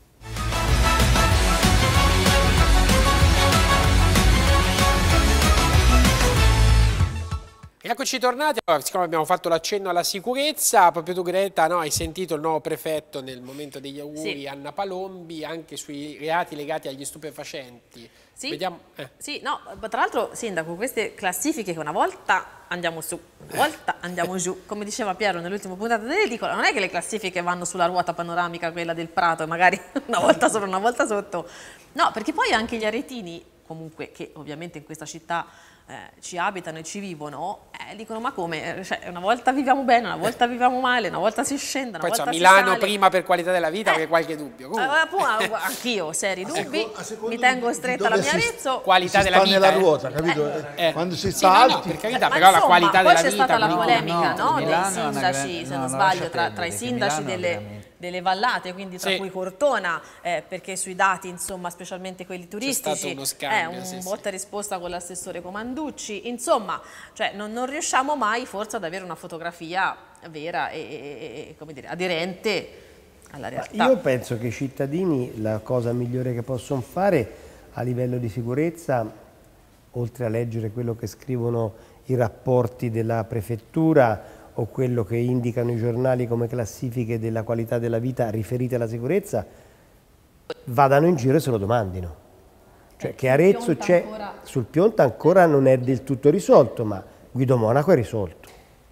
Eccoci tornati, allora, siccome abbiamo fatto l'accenno alla sicurezza, proprio tu Greta, no, hai sentito il nuovo prefetto nel momento degli auguri, Sì. Anna Palombi, anche sui reati legati agli stupefacenti. Sì, Vediamo. Eh. sì, no, tra l'altro, Sindaco, queste classifiche che una volta andiamo su, una volta andiamo giù, come diceva Piero nell'ultima puntata dell'edicola, non è che le classifiche vanno sulla ruota panoramica, quella del Prato, e magari una volta sopra, una volta sotto. No, perché poi anche gli aretini, comunque, che ovviamente in questa città eh, ci abitano e ci vivono, eh, dicono ma come, cioè, una volta viviamo bene, una volta viviamo male, una volta si scende, una Poi volta so, si Milano sale. prima per qualità della vita, Eh. perché qualche dubbio. Comunque. Eh, anch'io, seri dubbi, A seconda mi tengo di- di stretta dove alla mia si- Arezzo. Qualità si della sta vita. nella eh. ruota, capito? Eh. Quando si Sì, sta no, no, alti. per carità, Ma però la insomma, qualità poi della c'è vita. stata la quindi- polemica no, no, dei Milano è una sindaci, gran- se no, non no, sbaglio, lascia tra, tra i perdere, che sindaci Milano delle, veramente. delle vallate, quindi tra Sì. cui Cortona, eh, perché sui dati, insomma, specialmente quelli turistici, stato uno è scambio, un sì, sì. botta e risposta con l'assessore Comanducci, insomma, cioè, non, non riusciamo mai forse ad avere una fotografia vera e, e- e, come dire, aderente alla realtà. Io penso che i cittadini la cosa migliore che possono fare a livello di sicurezza, oltre a leggere quello che scrivono i rapporti della prefettura o quello che indicano i giornali come classifiche della qualità della vita riferite alla sicurezza, vadano in giro e se lo domandino. Cioè che Arezzo Pionta c'è, ancora- sul Pionta ancora non è del tutto risolto, ma Guido Monaco è risolto.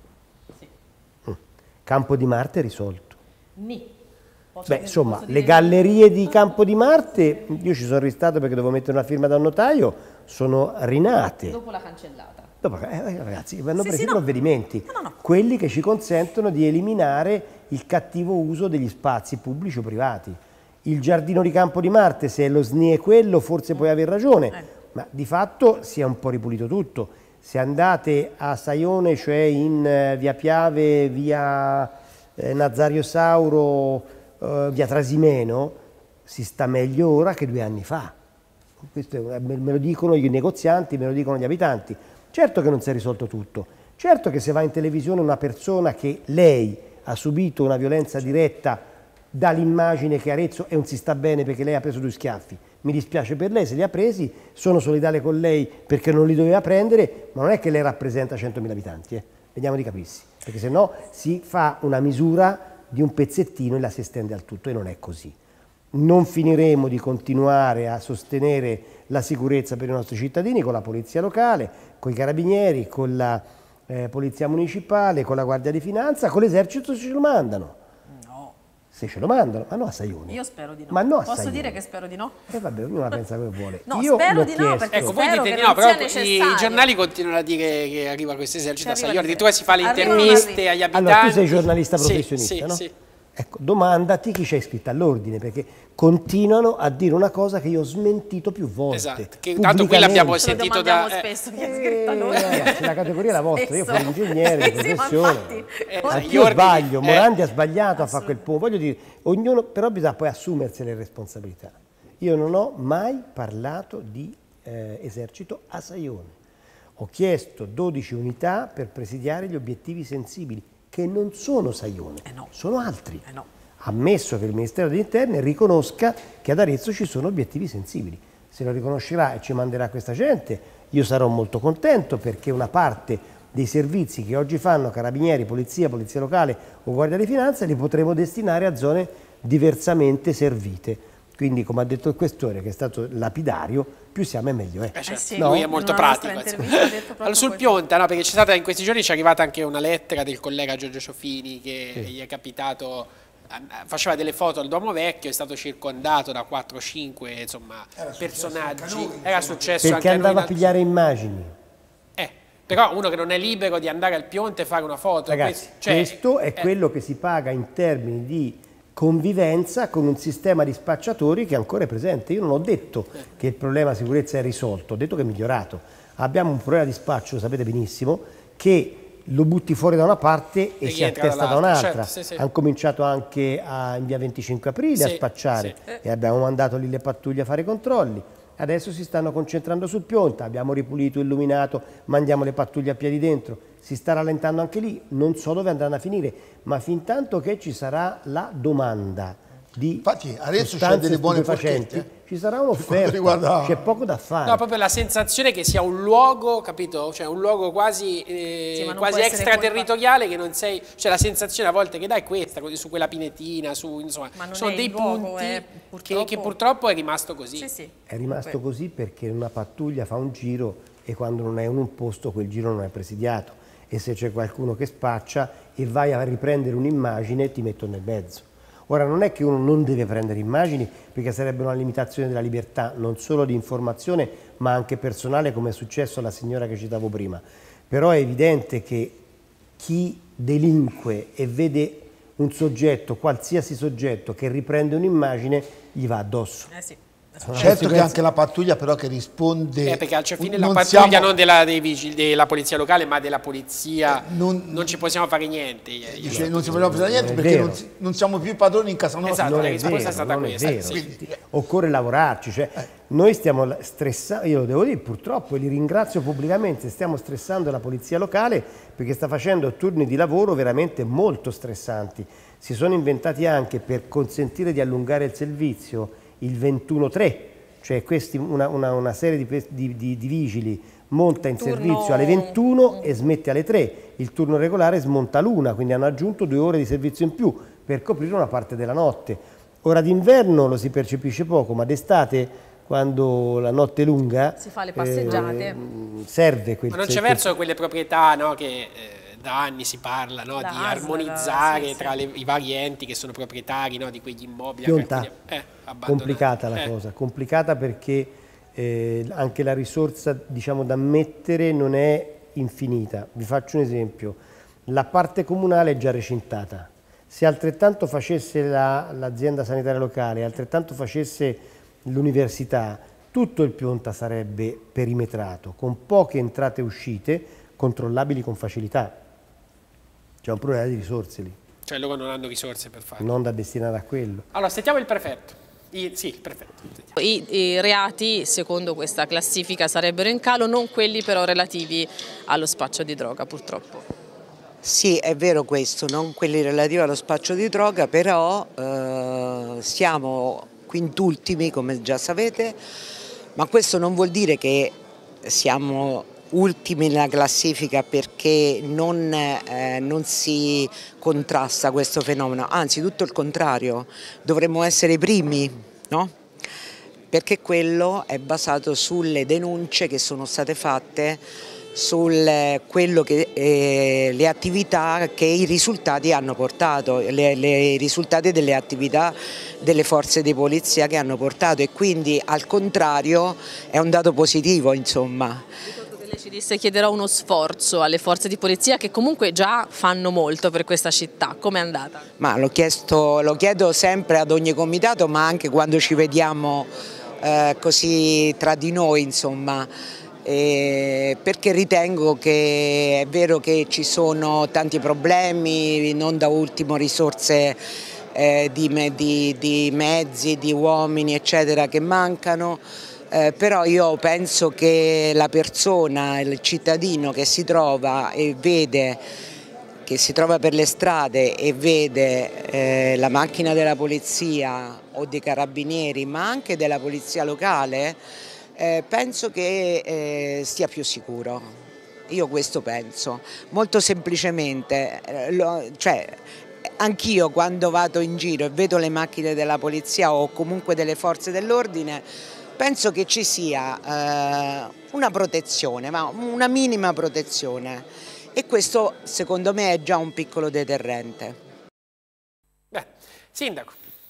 Mm. Campo di Marte è risolto. Ni. Posso Beh, dire- insomma, posso le dire- gallerie di Campo di Marte, io ci sono ristato perché dovevo mettere una firma da un notaio, sono rinate. Dopo la cancellata. Dopo, eh, ragazzi, vanno Sì, presi sì, i no. provvedimenti, No, no, no. quelli che ci consentono di eliminare il cattivo uso degli spazi pubblici o privati. Il giardino di Campo di Marte, se lo S N I è quello, forse puoi aver ragione, Eh. ma di fatto si è un po' ripulito tutto. Se andate a Saione, cioè in eh, via Piave, via eh, Nazario Sauro, eh, via Trasimeno, si sta meglio ora che due anni fa. Questo è- me me lo dicono i negozianti, me lo dicono gli abitanti. Certo che non si è risolto tutto, certo che se va in televisione una persona che lei ha subito una violenza diretta dà l'immagine che Arezzo e non si sta bene perché lei ha preso due schiaffi. Mi dispiace per lei se li ha presi, sono solidale con lei perché non li doveva prendere, ma non è che lei rappresenta centomila abitanti, eh. Vediamo di capirsi, perché se no si fa una misura di un pezzettino e la si estende al tutto e non è così. Non finiremo di continuare a sostenere la sicurezza per i nostri cittadini con la polizia locale, con i carabinieri, con la eh, polizia municipale, con la guardia di finanza, con l'esercito se ce lo mandano. No. Se ce lo mandano, ma no a Saione. Io spero di no. Ma no a Posso Saione. dire che spero di no? E vabbè, ognuno la pensa come vuole. No, Io spero l'ho di no, chiesto. perché Ecco, voi Spero dite che di non no, però sia i necessario. giornali continuano a dire che arriva questo esercito Ci a arriva Saione, il- addirittura si fa le arrivano interviste la- agli abitanti. Allora, tu sei giornalista Sì, professionista, sì, no? sì. Ecco, domandati chi c'è iscritto all'ordine, perché continuano a dire una cosa che io ho smentito più volte. Esatto, che tanto qui pubblicamente. l'abbiamo Ce lo sentito domandiamo da... eh, spesso chi ha Eh, scritto allora. ragazzi, la categoria è la vostra, io Spesso. sono ingegnere di Sì, sì, ma professione. infatti, Eh, poi- gli Anch'io ordini, sbaglio, eh. Morandi ha sbagliato a fare quel punto, voglio dire, ognuno, però bisogna poi assumersi le responsabilità. Io non ho mai parlato di eh, esercito a Saione, ho chiesto dodici unità per presidiare gli obiettivi sensibili, che non sono Saione, Eh no. sono altri. Eh no. Ammesso che il Ministero degli Interni riconosca che ad Arezzo ci sono obiettivi sensibili. Se lo riconoscerà e ci manderà questa gente, io sarò molto contento perché una parte dei servizi che oggi fanno carabinieri, polizia, polizia locale o guardia di finanza li potremo destinare a zone diversamente servite. Quindi, come ha detto il questore, che è stato lapidario, più siamo e meglio è. Eh, certo, sì. lui è In molto una nostra pratico. insomma. intervista ha detto proprio Allora, sul questo. Pionta, no, perché c'è stata in questi giorni ci è arrivata anche una lettera del collega Giorgio Ciofini che gli è capitato, eh, faceva delle foto al Duomo Vecchio, è stato circondato da quattro cinque insomma, personaggi. Era successo Perché anche a noi andava a in- pigliare immagini. Eh, però uno che non è libero di andare al Pionte e fare una foto. Ragazzi, questo, cioè, questo è eh, quello che si paga in termini di convivenza con un sistema di spacciatori che ancora è presente. Io non ho detto che il problema sicurezza è risolto, ho detto che è migliorato. Abbiamo un problema di spaccio, lo sapete benissimo, che lo butti fuori da una parte e E si rientra attesta da dall'altra. un'altra. Certo, sì, sì. Hanno cominciato anche a, in via venticinque aprile a Sì, spacciare sì. e abbiamo mandato lì le pattuglie a fare i controlli. Adesso si stanno concentrando sul Pionta, abbiamo ripulito, illuminato, mandiamo le pattuglie a piedi dentro. Si sta rallentando anche lì, non so dove andranno a finire, ma fin tanto che ci sarà la domanda di Infatti, Arezzo c'ha sostanze delle buone stupefacenti, forchette, ci sarà un'offerta, c'è poco da fare. No, proprio la sensazione che sia un luogo, capito? Cioè un luogo quasi, eh, sì, quasi extraterritoriale, che non sei, cioè la sensazione a volte che dai è questa, così su quella pinetina, su, insomma, sono dei luogo, punti eh, purtroppo... Che, che purtroppo è rimasto così. Sì, sì. È rimasto così perché una pattuglia fa un giro e quando non è in un posto quel giro non è presidiato, e se c'è qualcuno che spaccia e vai a riprendere un'immagine ti metto nel mezzo. Ora non è che uno non deve prendere immagini, perché sarebbe una limitazione della libertà non solo di informazione ma anche personale, come è successo alla signora che citavo prima, però è evidente che chi delinque e vede un soggetto, qualsiasi soggetto che riprende un'immagine, gli va addosso. Eh sì. Certo che anche la pattuglia però che risponde... Eh, perché alla fine la pattuglia siamo... non della, dei vigili, della polizia locale, ma della polizia, eh, non, non ci possiamo fare niente. Dice, non ci possiamo fare niente non perché non, non siamo più padroni in casa nostra. Esatto, non la è risposta vero, è stata non questa. È vero. Sì. Quindi, occorre lavorarci, cioè, eh. noi stiamo stressando, io lo devo dire purtroppo, e li ringrazio pubblicamente, stiamo stressando la polizia locale perché sta facendo turni di lavoro veramente molto stressanti. Si sono inventati anche, per consentire di allungare il servizio, il ventuno tre. Cioè questi, una, una, una serie di, di, di, di vigili monta in turno... servizio alle ventuno e smette alle tre, il turno regolare smonta all'una, quindi hanno aggiunto due ore di servizio in più per coprire una parte della notte. Ora d'inverno lo si percepisce poco, ma d'estate, quando la notte è lunga, si fa le passeggiate, eh, serve quel... Ma non c'è verso quelle proprietà, no, che... Eh, da anni si parla, no, di A S L, armonizzare sì, tra sì. Le, i vari enti che sono proprietari, no, di quegli immobili. Pionta, eh, complicata la eh. cosa, complicata perché eh, anche la risorsa, diciamo, da mettere non è infinita. Vi faccio un esempio: la parte comunale è già recintata, se altrettanto facesse la, l'azienda sanitaria locale, altrettanto facesse l'università, tutto il Pionta sarebbe perimetrato, con poche entrate e uscite controllabili con facilità. C'è un problema di risorse lì. Cioè loro non hanno risorse per farlo. Non da destinare a quello. Allora, sentiamo il prefetto. I, sì, il prefetto. I, I reati, secondo questa classifica, sarebbero in calo, non quelli però relativi allo spaccio di droga, purtroppo. Sì, è vero questo, non quelli relativi allo spaccio di droga, però eh, siamo quintultimi, come già sapete, ma questo non vuol dire che siamo ultimi nella classifica perché non, eh, non si contrasta questo fenomeno, anzi tutto il contrario, dovremmo essere i primi, no? Perché quello è basato sulle denunce che sono state fatte, su quello che eh, le attività che i risultati hanno portato, le, le, i risultati delle attività delle forze di polizia che hanno portato, e quindi al contrario è un dato positivo, insomma. Lei ci disse chiederò uno sforzo alle forze di polizia che comunque già fanno molto per questa città. Com'è andata? Ma l'ho chiesto, lo chiedo sempre ad ogni comitato, ma anche quando ci vediamo eh, così tra di noi, insomma, eh, perché ritengo che è vero che ci sono tanti problemi, non da ultimo risorse eh, di, di, di mezzi, di uomini, eccetera, che mancano. Eh, però io penso che la persona, il cittadino che si trova e vede, che si trova per le strade e vede eh, la macchina della polizia o dei carabinieri, ma anche della polizia locale, eh, penso che eh, stia più sicuro. Io questo penso, molto semplicemente, eh, lo, cioè, anch'io quando vado in giro e vedo le macchine della polizia o comunque delle forze dell'ordine, penso che ci sia eh, una protezione, ma una minima protezione, e questo secondo me è già un piccolo deterrente. Beh, Sindaco.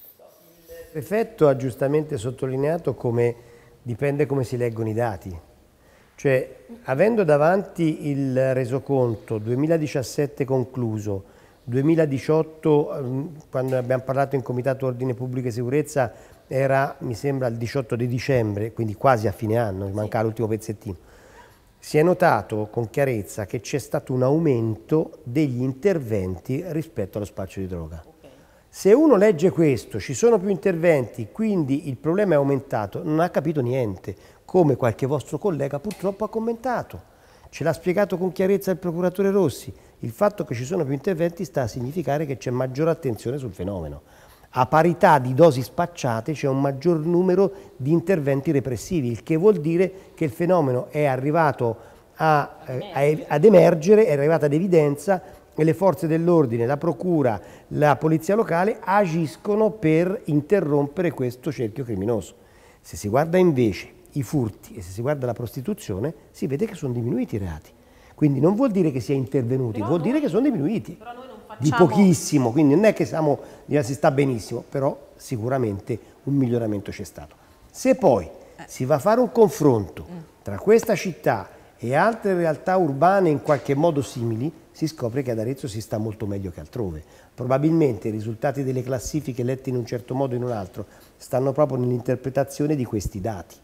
Il prefetto ha giustamente sottolineato come dipende come si leggono i dati. Cioè, avendo davanti il resoconto duemiladiciassette concluso, duemiladiciotto, quando abbiamo parlato in Comitato Ordine Pubblico e Sicurezza, era, mi sembra, il diciotto di dicembre, quindi quasi a fine anno, manca l'ultimo pezzettino. Si è notato con chiarezza che c'è stato un aumento degli interventi rispetto allo spaccio di droga. Okay. Se uno legge questo, ci sono più interventi, quindi il problema è aumentato, non ha capito niente, come qualche vostro collega purtroppo ha commentato. Ce l'ha spiegato con chiarezza il procuratore Rossi. Il fatto che ci sono più interventi sta a significare che c'è maggiore attenzione sul fenomeno. A parità di dosi spacciate c'è un maggior numero di interventi repressivi, il che vuol dire che il fenomeno è arrivato a, eh, ad emergere, è arrivato ad evidenza e le forze dell'ordine, la procura, la polizia locale agiscono per interrompere questo cerchio criminoso. Se si guarda invece i furti e se si guarda la prostituzione, si vede che sono diminuiti i reati. Quindi non vuol dire che si è intervenuti, però vuol noi, dire che sono diminuiti, però noi non facciamo... di pochissimo, quindi non è che siamo, si sta benissimo, però sicuramente un miglioramento c'è stato. Se poi eh. si va a fare un confronto mm. tra questa città e altre realtà urbane in qualche modo simili, si scopre che ad Arezzo si sta molto meglio che altrove. Probabilmente i risultati delle classifiche letti in un certo modo o in un altro stanno proprio nell'interpretazione di questi dati.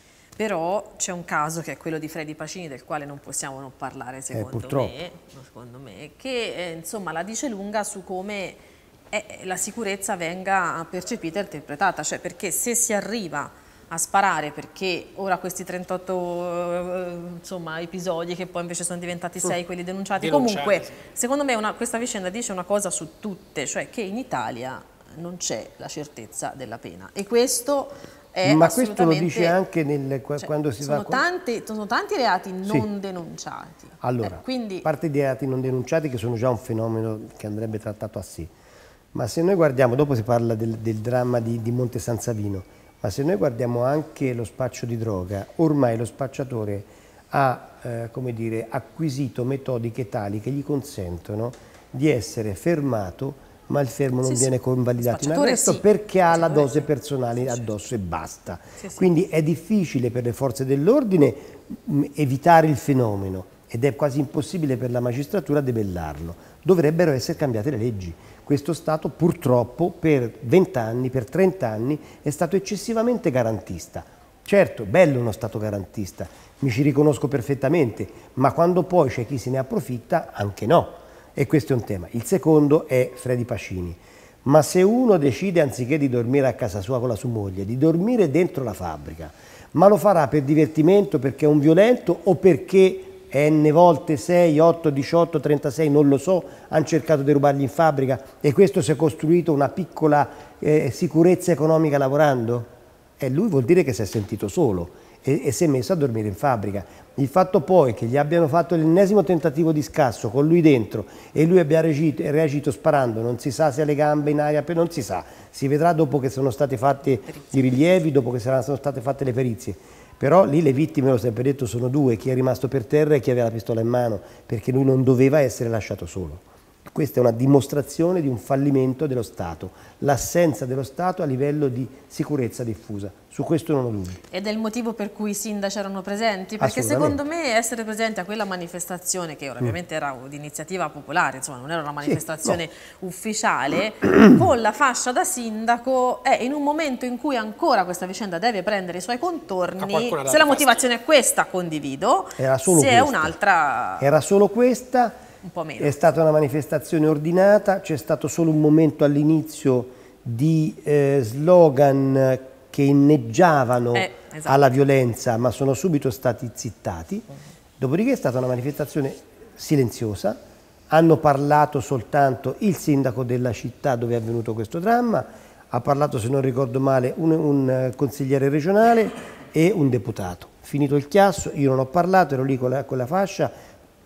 Però c'è un caso che è quello di Fredy Pacini, del quale non possiamo non parlare secondo, eh, me, secondo me, che eh, insomma la dice lunga su come eh, la sicurezza venga percepita e interpretata, cioè perché se si arriva a sparare perché ora questi trentotto eh, insomma, episodi che poi invece sono diventati sei quelli denunciati, denunciati comunque sì. Secondo me una, questa vicenda dice una cosa su tutte, cioè che in Italia non c'è la certezza della pena e questo è ma questo lo dice anche nel, cioè, quando si sono va... Tanti, sono tanti reati non sì. denunciati. Allora, eh, quindi... a parte di reati non denunciati che sono già un fenomeno che andrebbe trattato a sé, ma se noi guardiamo, dopo si parla del, del dramma di, di Monte San Savino, ma se noi guardiamo anche lo spaccio di droga, ormai lo spacciatore ha eh, come dire, acquisito metodiche tali che gli consentono di essere fermato, ma il fermo non sì, viene convalidato in arresto sì. perché ha la dose personale addosso e basta. Sì, sì. Quindi è difficile per le forze dell'ordine evitare il fenomeno ed è quasi impossibile per la magistratura debellarlo. Dovrebbero essere cambiate le leggi. Questo Stato purtroppo per vent'anni, per trent'anni è stato eccessivamente garantista. Certo, bello uno Stato garantista, mi ci riconosco perfettamente, ma quando poi c'è chi se ne approfitta, anche no. E questo è un tema. Il secondo è Fredy Pacini. Ma se uno decide, anziché di dormire a casa sua con la sua moglie, di dormire dentro la fabbrica, ma lo farà per divertimento, perché è un violento o perché n volte sei, otto, diciotto, trentasei, non lo so, hanno cercato di rubargli in fabbrica e questo si è costruito una piccola eh, sicurezza economica lavorando? E lui vuol dire che si è sentito solo e, e si è messo a dormire in fabbrica. Il fatto poi che gli abbiano fatto l'ennesimo tentativo di scasso con lui dentro e lui abbia reagito, reagito sparando, non si sa se ha le gambe in aria, non si sa, si vedrà dopo che sono stati fatti i rilievi, dopo che saranno state fatte le perizie. Però lì le vittime, l'ho sempre detto, sono due, chi è rimasto per terra e chi aveva la pistola in mano, perché lui non doveva essere lasciato solo. Questa è una dimostrazione di un fallimento dello Stato, l'assenza dello Stato a livello di sicurezza diffusa. Su questo non ho dubbi. Ed è il motivo per cui i sindaci erano presenti? Perché secondo me essere presenti a quella manifestazione, che ovviamente mm. era di iniziativa popolare, insomma non era una manifestazione sì, no. ufficiale, con la fascia da sindaco, è in un momento in cui ancora questa vicenda deve prendere i suoi contorni. Se la motivazione è questa, condivido, era solo se questa. è un'altra... Era solo questa... Un po' meno. È stata una manifestazione ordinata, c'è stato solo un momento all'inizio di eh, slogan che inneggiavano eh, esatto. alla violenza, ma sono subito stati zittati. Uh-huh. Dopodiché è stata una manifestazione silenziosa, hanno parlato soltanto il sindaco della città dove è avvenuto questo dramma, ha parlato, se non ricordo male, un, un consigliere regionale e un deputato. Finito il chiasso, io non ho parlato, ero lì con la, con la fascia.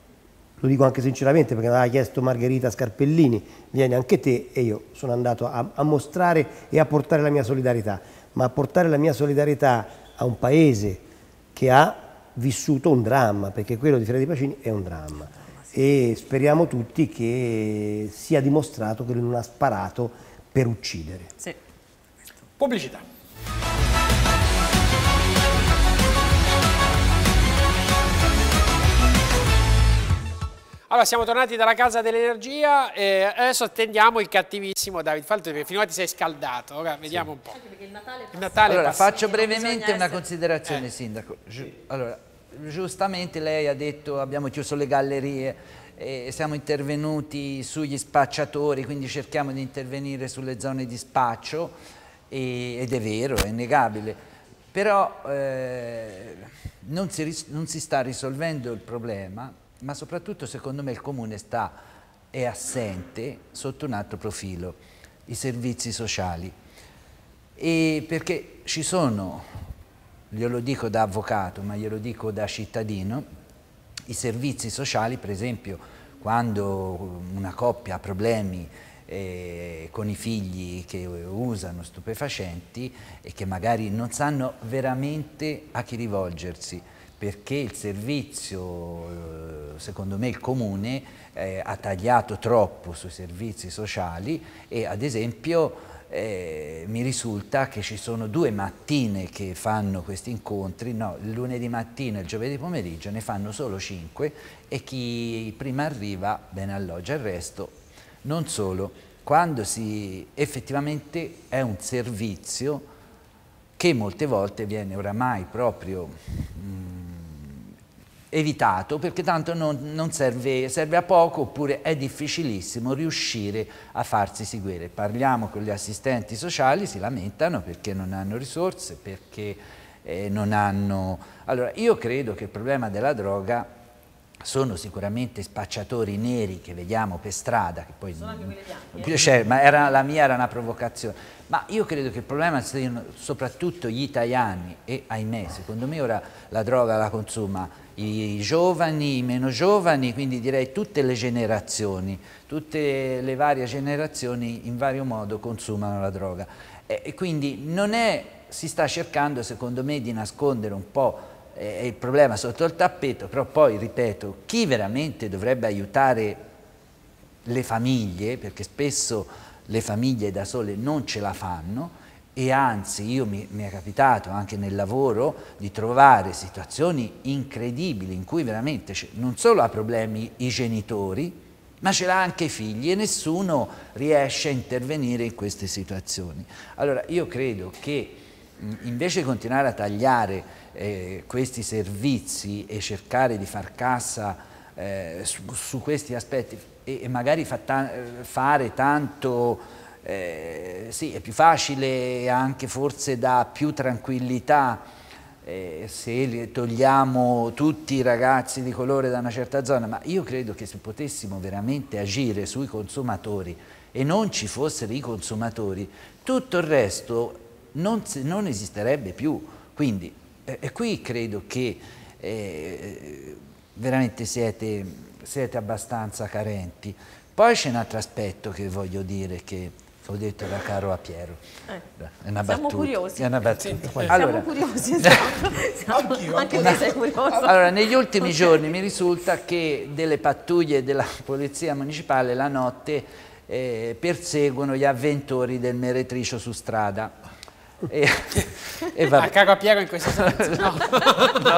Lo dico anche sinceramente perché mi aveva chiesto Margherita Scarpellini, vieni anche te, e io sono andato a, a mostrare e a portare la mia solidarietà, ma a portare la mia solidarietà a un paese che ha vissuto un dramma, perché quello di Fredy Pacini è un dramma e speriamo tutti che sia dimostrato che lui non ha sparato per uccidere. Sì. Pubblicità. Allora, siamo tornati dalla Casa dell'Energia e adesso attendiamo il cattivissimo David Falto, perché finora ti sei scaldato. Ora vediamo sì. un po'. Anche perché il Natale, il Natale allora, passa. faccio brevemente una considerazione, eh. Sindaco. Allora, giustamente lei ha detto abbiamo chiuso le gallerie e siamo intervenuti sugli spacciatori, quindi cerchiamo di intervenire sulle zone di spaccio e, ed è vero, è innegabile. Però eh, non, si, non si sta risolvendo il problema, ma soprattutto secondo me il Comune sta, è assente sotto un altro profilo. i servizi sociali. E perché ci sono, glielo dico da avvocato, ma glielo dico da cittadino, i servizi sociali, per esempio, quando una coppia ha problemi eh, con i figli che usano stupefacenti e che magari non sanno veramente a chi rivolgersi, perché il servizio, secondo me il comune, eh, ha tagliato troppo sui servizi sociali e ad esempio eh, mi risulta che ci sono due mattine che fanno questi incontri, no, il lunedì mattina e il giovedì pomeriggio ne fanno solo cinque e chi prima arriva bene alloggia, il resto non solo, quando si effettivamente è un servizio che molte volte viene oramai proprio mh, evitato perché tanto non, non serve, serve a poco oppure è difficilissimo riuscire a farsi seguire. Parliamo con gli assistenti sociali, si lamentano perché non hanno risorse, perché eh, non hanno... Allora io credo che il problema della droga sono sicuramente spacciatori neri che vediamo per strada, che poi sono anche quelli bianchi, cioè, ma era, la mia era una provocazione, ma io credo che il problema siano soprattutto gli italiani e ahimè secondo me ora la droga la consuma i giovani, i meno giovani, quindi direi tutte le generazioni, tutte le varie generazioni in vario modo consumano la droga e, e quindi non è, si sta cercando secondo me di nascondere un po' eh, il problema sotto il tappeto, però poi ripeto, chi veramente dovrebbe aiutare le famiglie, perché spesso le famiglie da sole non ce la fanno, e anzi io mi, mi è capitato anche nel lavoro di trovare situazioni incredibili in cui veramente non solo ha problemi i genitori, ma ce l'ha anche i figli e nessuno riesce a intervenire in queste situazioni. Allora io credo che invece di continuare a tagliare eh, questi servizi e cercare di far cassa eh, su, su questi aspetti e, e magari fa ta fare tanto... Eh, sì, è più facile anche forse dà più tranquillità eh, se togliamo tutti i ragazzi di colore da una certa zona, ma io credo che se potessimo veramente agire sui consumatori e non ci fossero i consumatori, tutto il resto non, non esisterebbe più. Quindi eh, qui credo che eh, veramente siete, siete abbastanza carenti. Poi c'è un altro aspetto che voglio dire che ho detto da caro a Piero, eh, è una siamo battuta, curiosi, è una battuta. Siamo Allora, curiosi, esatto. Siamo, anche te sei curioso. Allora, negli ultimi giorni mi risulta che delle pattuglie della polizia municipale la notte eh, perseguono gli avventori del meretricio su strada. E, e a cago a Piero in questo senso? No. no.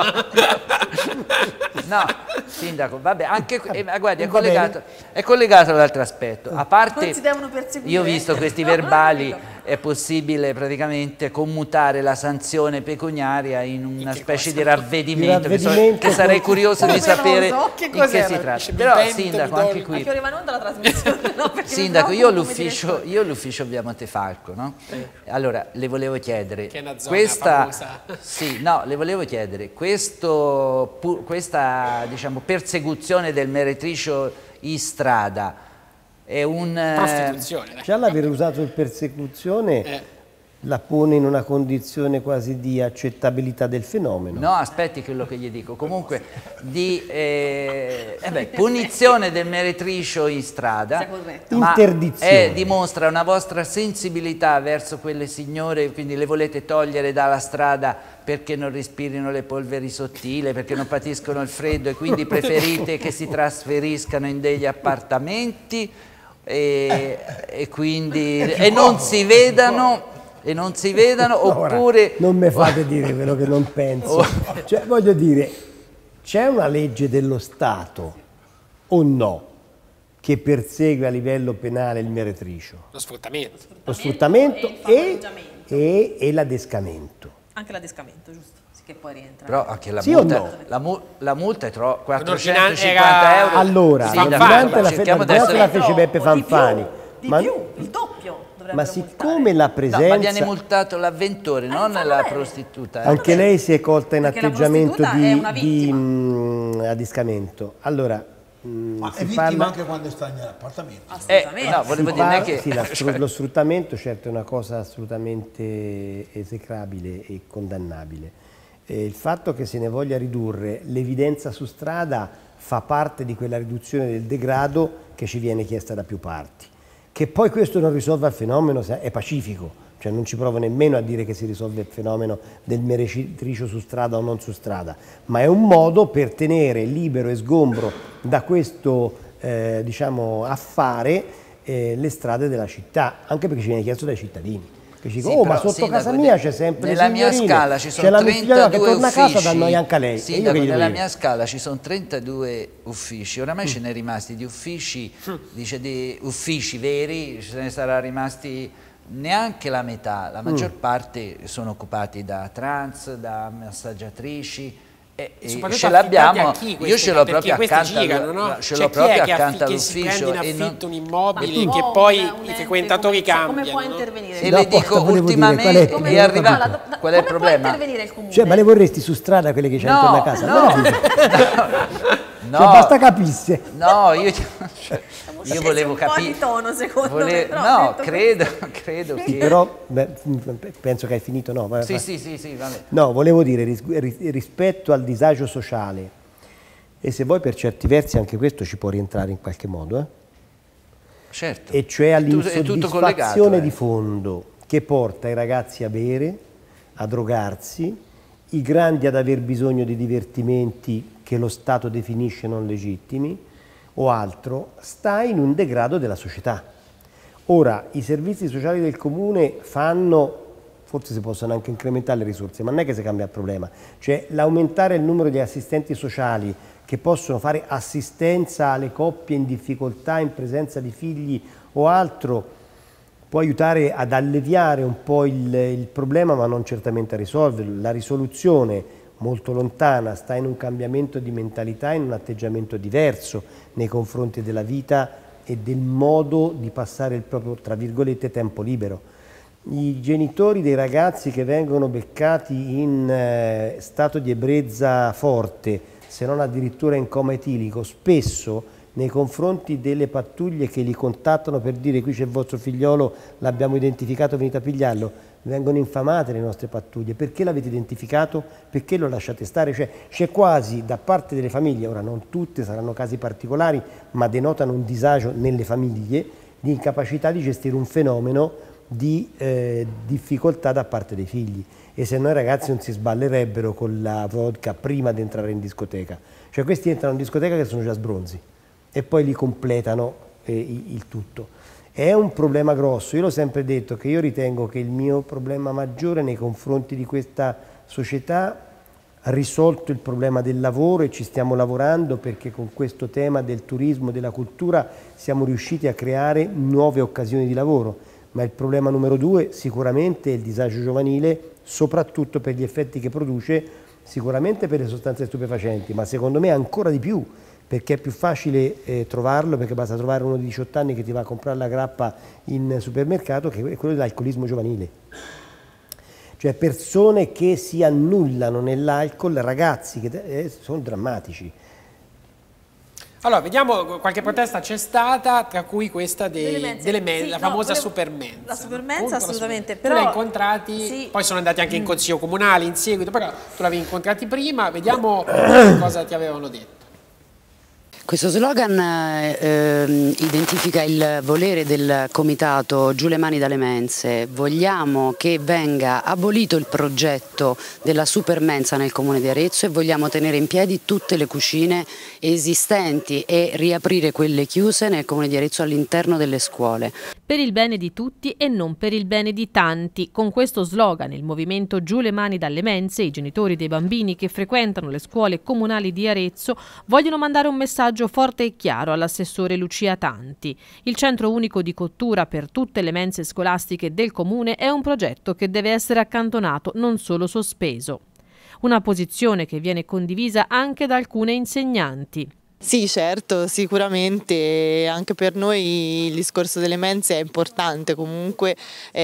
No, sindaco, vabbè, anche eh, guardi, è collegato, è collegato all'altro aspetto. A parte, io ho visto questi verbali, è possibile praticamente commutare la sanzione pecuniaria in una in specie cosa? di ravvedimento, di ravvedimento che, so, che sarei curioso di sapere so che in che si tratta. Però, sindaco, anche qui. Anche ora la trasmissione, no? Sindaco, io l'ufficio io l'ufficio via Montefalco, no? Eh. Allora, le volevo chiedere, che è una zona questa, famosa. Sì, no, le volevo chiedere, questo, pu, questa diciamo, persecuzione del meretricio in strada è un... Prostituzione. Eh. Già l'aver usato il persecuzione eh. la pone in una condizione quasi di accettabilità del fenomeno. No, aspetti quello che gli dico. Comunque, di eh, eh beh, punizione del meretricio in strada, ma interdizione. Eh, dimostra una vostra sensibilità verso quelle signore, quindi le volete togliere dalla strada perché non respirino le polveri sottili, perché non patiscono il freddo e quindi preferite che si trasferiscano in degli appartamenti e, e quindi e non si vedano e non si vedano oppure... Ora, non mi fate dire quello che non penso. Cioè, voglio dire, c'è una legge dello Stato o no che persegue a livello penale il meretricio? Lo sfruttamento. Lo sfruttamento e, e, e l'adescamento. Anche l'adescamento, giusto? Sì, che poi rientra. Però anche la sì multa, no? la, mu la multa è quattrocentocinquanta euro. Allora, l'ordinanza la, fe la fece Beppe Fanfani. Di ma, più, il doppio. Ma siccome la presenza... No, ma viene multato l'avventore, non la prostituta. Eh. Anche lei si è colta in perché atteggiamento di, di mh, adescamento. Allora, mh, Ma si è vittima parla... anche quando sta nell'appartamento. Assolutamente. Eh, no, volevo Si dire parla- che... sì, la- lo sfruttamento certo è una cosa assolutamente esecrabile e condannabile. Eh, il fatto che se ne voglia ridurre l'evidenza su strada fa parte di quella riduzione del degrado che ci viene chiesta da più parti. Che poi questo non risolva il fenomeno è pacifico, cioè non ci provo nemmeno a dire che si risolve il fenomeno del meretricio su strada o non su strada, ma è un modo per tenere libero e sgombro da questo eh, diciamo, affare eh, le strade della città, anche perché ci viene chiesto dai cittadini. Che ci Sì, dicono, oh, ma però, sotto sindaco, casa mia c'è sempre nella le mia signorine, scala ci c'è sono la mia figliola che trentadue torna a casa, uffici. dà noia anche a lei. Sindaco, e io che gli nella devo mia dire? scala ci sono trentadue uffici, oramai mm. ce ne è rimasti di uffici, mm. dice di uffici veri, ce ne sarà rimasti neanche la metà, la maggior mm. parte sono occupati da trans, da massaggiatrici. E, e ce l'abbiamo, io ce l'ho proprio accanto, girano, no? ce Cioè, l'ho proprio chi è accanto che si all'ufficio prende in affitto un immobile Ma che no, poi un i ente frequentatori come, cambiano. come può no? intervenire? E No, le dico volevo dire, ultimamente qual è- è arrivato, da- da- qual è il come problema? può intervenire il comune? Cioè, ma le vorresti su strada quelle che c'è No, intorno a casa? no, Allora dico. no, Cioè, basta capisse. no, io, io volevo un po' capire. di tono, secondo vole- me, però no, detto credo, credo Sì, che... però beh, penso che hai finito, no? vai, Sì, vai. sì, sì, sì, vabbè. No, volevo dire ris- ris- rispetto al disagio sociale, e se vuoi per certi versi anche questo ci può rientrare in qualche modo, eh? Certo. E cioè È tu- è tutto collegato, all'insoddisfazione eh. di fondo che porta i ragazzi a bere, a drogarsi, i grandi ad aver bisogno di divertimenti che lo Stato definisce non legittimi o altro, sta in un degrado della società. Ora, i servizi sociali del comune fanno, forse si possono anche incrementare le risorse, ma non è che si cambia il problema. Cioè l'aumentare il numero di assistenti sociali che possono fare assistenza alle coppie in difficoltà in presenza di figli o altro può aiutare ad alleviare un po' il, il problema, ma non certamente a risolverlo. La risoluzione molto lontana sta in un cambiamento di mentalità, in un atteggiamento diverso nei confronti della vita e del modo di passare il proprio, tra virgolette, tempo libero. I genitori dei ragazzi che vengono beccati in eh, stato di ebbrezza forte, se non addirittura in coma etilico, spesso nei confronti delle pattuglie che li contattano per dire qui c'è il vostro figliolo, l'abbiamo identificato, venite a pigliarlo, vengono infamate le nostre pattuglie. Perché l'avete identificato? Perché lo lasciate stare? Cioè, c'è quasi da parte delle famiglie, ora non tutte, saranno casi particolari, ma denotano un disagio nelle famiglie di incapacità di gestire un fenomeno di eh, difficoltà da parte dei figli. E se no i ragazzi non si sballerebbero con la vodka prima di entrare in discoteca. Cioè questi entrano in discoteca che sono già sbronzi e poi li completano eh, il tutto. È un problema grosso, io l'ho sempre detto che io ritengo che il mio problema maggiore nei confronti di questa società ha risolto il problema del lavoro e ci stiamo lavorando perché con questo tema del turismo, della cultura siamo riusciti a creare nuove occasioni di lavoro, ma il problema numero due sicuramente è il disagio giovanile, soprattutto per gli effetti che produce, sicuramente per le sostanze stupefacenti, ma secondo me ancora di più perché è più facile eh, trovarlo, perché basta trovare uno di diciotto anni che ti va a comprare la grappa in supermercato, che è quello dell'alcolismo giovanile. Cioè persone che si annullano nell'alcol, ragazzi che eh, sono drammatici. Allora, vediamo, qualche protesta c'è stata, tra cui questa dei, Delle mense. delle men- Sì, la no, famosa volevo- supermensa. la supermensa, Appunto, la assolutamente, supermensa. però- Tu l'hai incontrati, Sì. poi sono andati anche in consiglio comunale in seguito, però tu l'avevi incontrati prima, vediamo cosa ti avevano detto. Questo slogan eh, identifica il volere del comitato Giù le mani dalle mense. Vogliamo che venga abolito il progetto della supermensa nel comune di Arezzo e vogliamo tenere in piedi tutte le cucine esistenti e riaprire quelle chiuse nel comune di Arezzo all'interno delle scuole. Per il bene di tutti e non per il bene di tanti. Con questo slogan il movimento Giù le mani dalle mense, i genitori dei bambini che frequentano le scuole comunali di Arezzo vogliono mandare un messaggio forte e chiaro all'assessore Lucia Tanti. Il centro unico di cottura per tutte le mense scolastiche del comune è un progetto che deve essere accantonato, non solo sospeso. Una posizione che viene condivisa anche da alcune insegnanti. Sì, certo, sicuramente anche per noi il discorso delle mense è importante comunque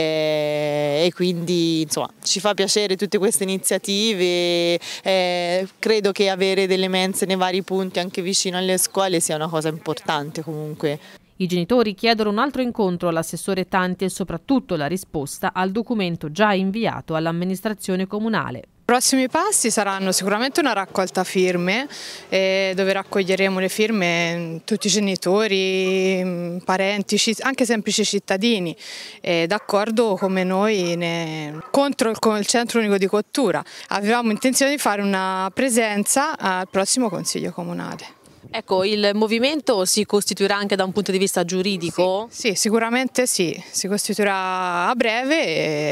eh, e quindi insomma ci fa piacere tutte queste iniziative, eh, credo che avere delle mense nei vari punti anche vicino alle scuole sia una cosa importante comunque. I genitori chiedono un altro incontro all'assessore Tanti e soprattutto la risposta al documento già inviato all'amministrazione comunale. I prossimi passi saranno sicuramente una raccolta firme eh, dove raccoglieremo le firme tutti i genitori, parenti, anche semplici cittadini eh, d'accordo come noi ne, contro il, il centro unico di cottura. Avevamo intenzione di fare una presenza al prossimo consiglio comunale. Ecco, il movimento si costituirà anche da un punto di vista giuridico? Sì, sì, sicuramente sì, si costituirà a breve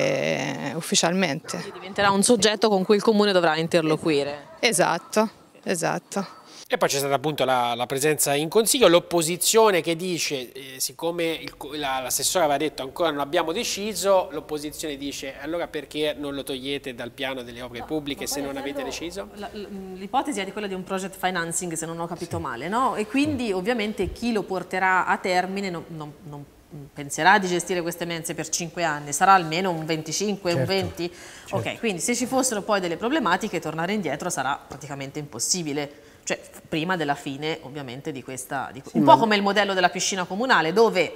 e ufficialmente. Quindi diventerà un soggetto con cui il comune dovrà interloquire? Esatto, esatto. E poi c'è stata appunto la, la presenza in consiglio, l'opposizione che dice, eh, siccome l'assessore aveva detto ancora non abbiamo deciso, l'opposizione dice allora perché non lo togliete dal piano delle opere pubbliche se non avete deciso? L'ipotesi è di quella di un project financing, se non ho capito sì. male, no? E quindi ovviamente chi lo porterà a termine non, non, non penserà di gestire queste mense per cinque anni, sarà almeno un venticinque, certo, un venti? Certo. Ok, quindi se ci fossero poi delle problematiche tornare indietro sarà praticamente impossibile. Cioè, prima della fine ovviamente di questa, di, sì, un po' come il modello della piscina comunale dove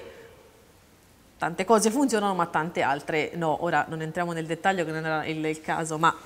tante cose funzionano ma tante altre no. Ora non entriamo nel dettaglio che non era il, il caso, ma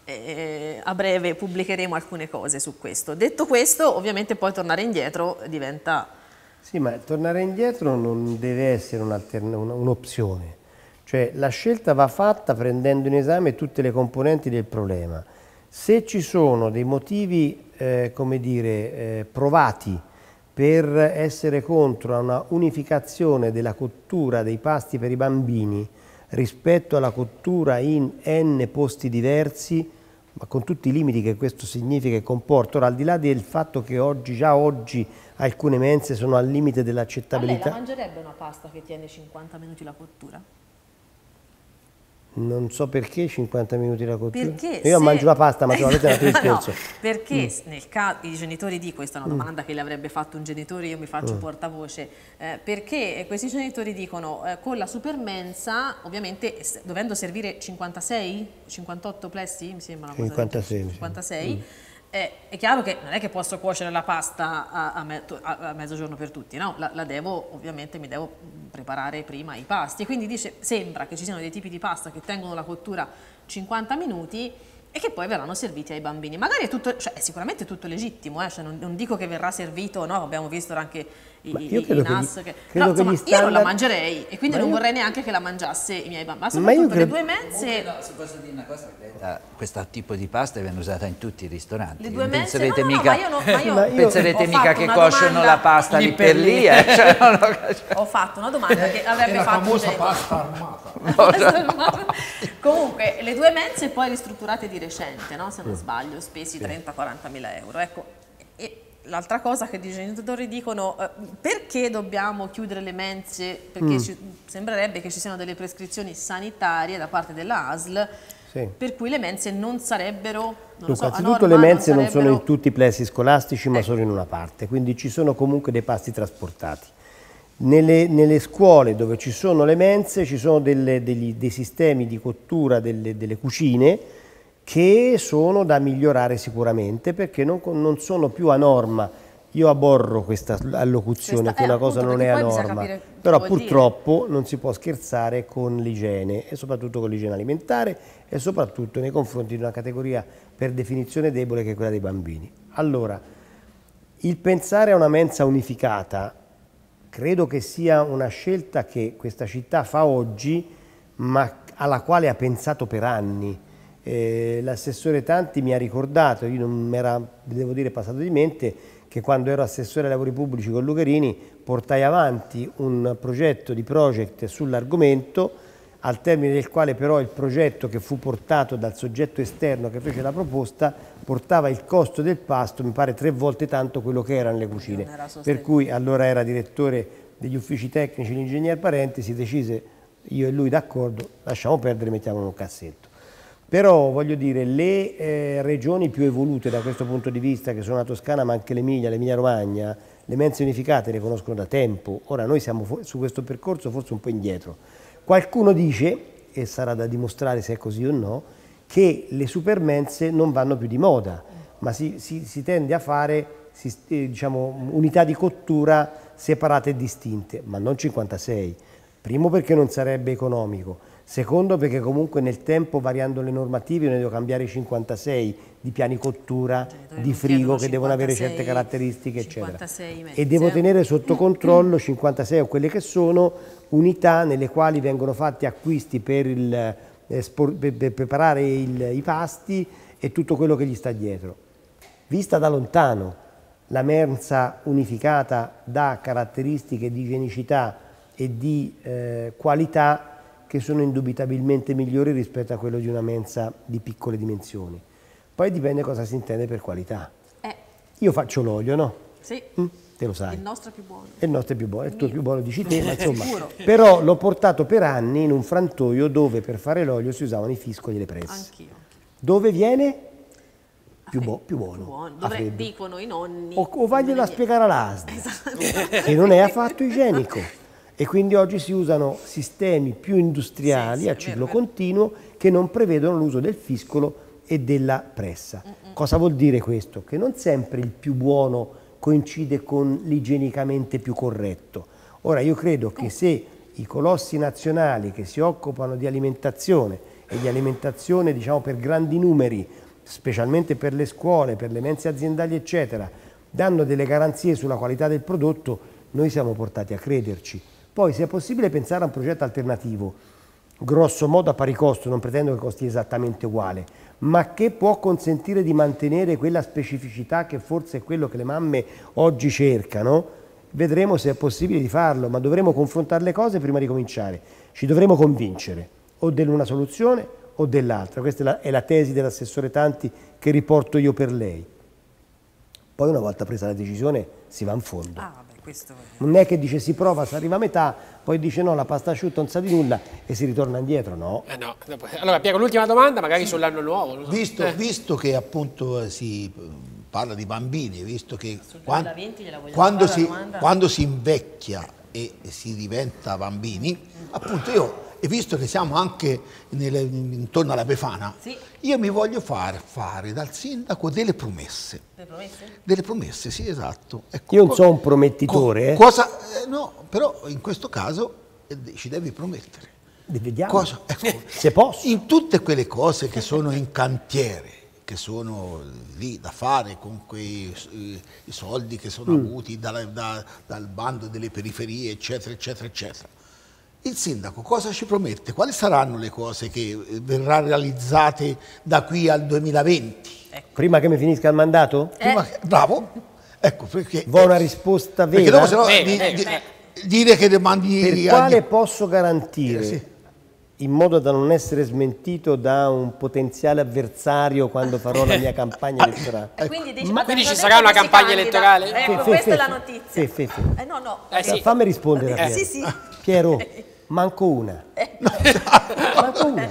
eh, a breve pubblicheremo alcune cose su questo. Detto questo, ovviamente poi tornare indietro diventa... Sì, ma tornare indietro non deve essere un'opzione, cioè la scelta va fatta prendendo in esame tutte le componenti del problema. Se ci sono dei motivi Eh, come dire, eh, provati per essere contro a una unificazione della cottura dei pasti per i bambini rispetto alla cottura in n posti diversi, ma con tutti i limiti che questo significa e comporta. Ora, al di là del fatto che oggi, già oggi alcune mense sono al limite dell'accettabilità. Ma lei la mangerebbe una pasta che tiene cinquanta minuti la cottura? Non so perché cinquanta minuti la cottura. Perché io se... mangio la pasta, ma avete un altro discorso. No, perché mm. nel caso i genitori di questa è una domanda mm. che le avrebbe fatto un genitore, io mi faccio mm. portavoce, eh, perché questi genitori dicono eh, con la supermensa, ovviamente dovendo servire cinquantasei, cinquantotto plessi, mi sembra una cosa cinquantasei, cinquantasei mm. Eh, è chiaro che non è che posso cuocere la pasta a, a, me, a, a mezzogiorno per tutti, no? La, la devo, ovviamente mi devo preparare prima i pasti e quindi dice, sembra che ci siano dei tipi di pasta che tengono la cottura cinquanta minuti e che poi verranno serviti ai bambini. Magari è tutto, cioè è sicuramente tutto legittimo, eh? Cioè non, non dico che verrà servito, no? Abbiamo visto anche i, i, i N A S, che, però insomma standard... io non la mangerei e quindi ma non io... vorrei neanche che la mangiasse i miei bambini, ma soprattutto ma credo... le due mense... No, se posso dire una cosa, Greta, questo tipo di pasta viene usata in tutti i ristoranti. Le due non mense... penserete no, no, mica, ma io no, ma io ma io penserete mica che cosciono domanda... la pasta lì per lì, eh? Cioè, no, no, cioè... Ho fatto una domanda che avrebbe la fatto famosa un pasta armata. No, cioè... Comunque, le due mense poi ristrutturate di recente, no? Se non sbaglio, spesi sì. trenta quaranta mila euro. Ecco, e l'altra cosa che i genitori dicono, eh, perché dobbiamo chiudere le mense? Perché mm. ci, sembrerebbe che ci siano delle prescrizioni sanitarie da parte della A S L, sì. per cui le mense non sarebbero... Non Dunque, so, anzitutto le mense non, non sono in tutti i plessi scolastici, ma ecco. solo in una parte, quindi ci sono comunque dei pasti trasportati. Nelle, nelle scuole dove ci sono le mense ci sono delle, degli, dei sistemi di cottura delle, delle cucine che sono da migliorare sicuramente perché non, non sono più a norma. Io aborro questa allocuzione questa, che una cosa non è a norma, però purtroppo dire. non si può scherzare con l'igiene e soprattutto con l'igiene alimentare e soprattutto nei confronti di una categoria per definizione debole che è quella dei bambini. Allora, il pensare a una mensa unificata credo che sia una scelta che questa città fa oggi, ma alla quale ha pensato per anni. Eh, l'assessore Tanti mi ha ricordato, io non mi era, devo dire, passato di mente, che quando ero assessore ai lavori pubblici con Lucherini portai avanti un progetto di project sull'argomento, al termine del quale però il progetto che fu portato dal soggetto esterno che fece la proposta portava il costo del pasto, mi pare, tre volte tanto quello che era nelle cucine. Per cui allora era direttore degli uffici tecnici l'ingegner Parenti, si decise, io e lui d'accordo, lasciamo perdere, mettiamolo in un cassetto. Però voglio dire, le eh, regioni più evolute da questo punto di vista, che sono la Toscana ma anche l'Emilia, l'Emilia Romagna, le mense unificate le conoscono da tempo. Ora noi siamo su questo percorso forse un po' indietro. Qualcuno dice, e sarà da dimostrare se è così o no, che le supermense non vanno più di moda, ma si, si, si tende a fare si, eh, diciamo, unità di cottura separate e distinte, ma non cinquantasei. Primo perché non sarebbe economico. Secondo perché comunque nel tempo, variando le normative, io ne devo cambiare cinquantasei di piani cottura, cioè, di frigo che devono avere certe caratteristiche, eccetera. Mezze. E devo tenere sotto controllo cinquantasei o quelle che sono unità nelle quali vengono fatti acquisti per, il, eh, spor, per, per preparare il, i pasti e tutto quello che gli sta dietro. Vista da lontano, la mensa unificata dà caratteristiche di igienicità e di eh, qualità che sono indubitabilmente migliori rispetto a quello di una mensa di piccole dimensioni. Poi dipende cosa si intende per qualità. Eh. Io faccio l'olio, no? Sì. Mm? Te lo sai. Il nostro è più buono. Il nostro è più buono, il tuo è più buono dici te, ma insomma. Però l'ho portato per anni in un frantoio dove per fare l'olio si usavano i fiscoli e le presse. Anch'io. Dove viene? Più, bu più buono. Più buono. Dove dicono i nonni. O, o vaglielo a spiegare all'A S D, Esatto. che non è affatto igienico. E quindi oggi si usano sistemi più industriali, sì, sì, a ciclo vero, continuo, che non prevedono l'uso del fiscolo e della pressa. Mm-mm. Cosa vuol dire questo? Che non sempre il più buono coincide con l'igienicamente più corretto. Ora io credo che se i colossi nazionali che si occupano di alimentazione e di alimentazione diciamo per grandi numeri, specialmente per le scuole, per le mense aziendali eccetera, danno delle garanzie sulla qualità del prodotto, noi siamo portati a crederci. Poi se è possibile pensare a un progetto alternativo, grosso modo a pari costo, non pretendo che costi esattamente uguale, ma che può consentire di mantenere quella specificità che forse è quello che le mamme oggi cercano, vedremo se è possibile di farlo, ma dovremo confrontare le cose prima di cominciare. Ci dovremo convincere o dell'una soluzione o dell'altra. Questa è la, è la tesi dell'assessore Tanti che riporto io per lei. Poi una volta presa la decisione si va in fondo. Ah, vabbè, questo è... Non è che dice si prova, si arriva a metà, poi dice no, la pasta asciutta non sa di nulla e si ritorna indietro, no? Eh no. Allora Piero, l'ultima domanda, magari sì. sull'anno nuovo. Non so. Visto, eh. visto che appunto si parla di bambini, visto che quando, venti quando, si, quando si invecchia e si diventa bambini, mm. appunto io... E visto che siamo anche nelle, intorno alla Befana, sì. io mi voglio fare fare dal sindaco delle promesse. Delle promesse? Delle promesse, sì, esatto. Ecco, io non sono un promettitore. Co eh. cosa, eh, no, però in questo caso eh, ci devi promettere. Vediamo. Cosa, ecco, se posso. In tutte quelle cose che sono in cantiere, che sono lì da fare con quei i, i soldi che sono mm. avuti dal, da, dal bando delle periferie, eccetera, eccetera, eccetera. Il sindaco cosa ci promette? Quali saranno le cose che verranno realizzate da qui al duemilaventi? Ecco. Prima che mi finisca il mandato? Eh. Prima che, bravo. Ecco, perché... Vuoi una risposta vera? Perché dopo se no eh, di, eh, di, eh. dire che demandi... Per quale agli... posso garantire, eh, sì. in modo da non essere smentito da un potenziale avversario quando farò la mia campagna elettorale? E quindi, dici, Ma quindi ci sarà una campagna elettorale? Ecco, fe, questa fe, è la fe, notizia. Fe, fe, fe. Eh, no, no. Eh, sì. Fammi rispondere a Eh, Piero. sì, sì. Piero, manco una. Manco una.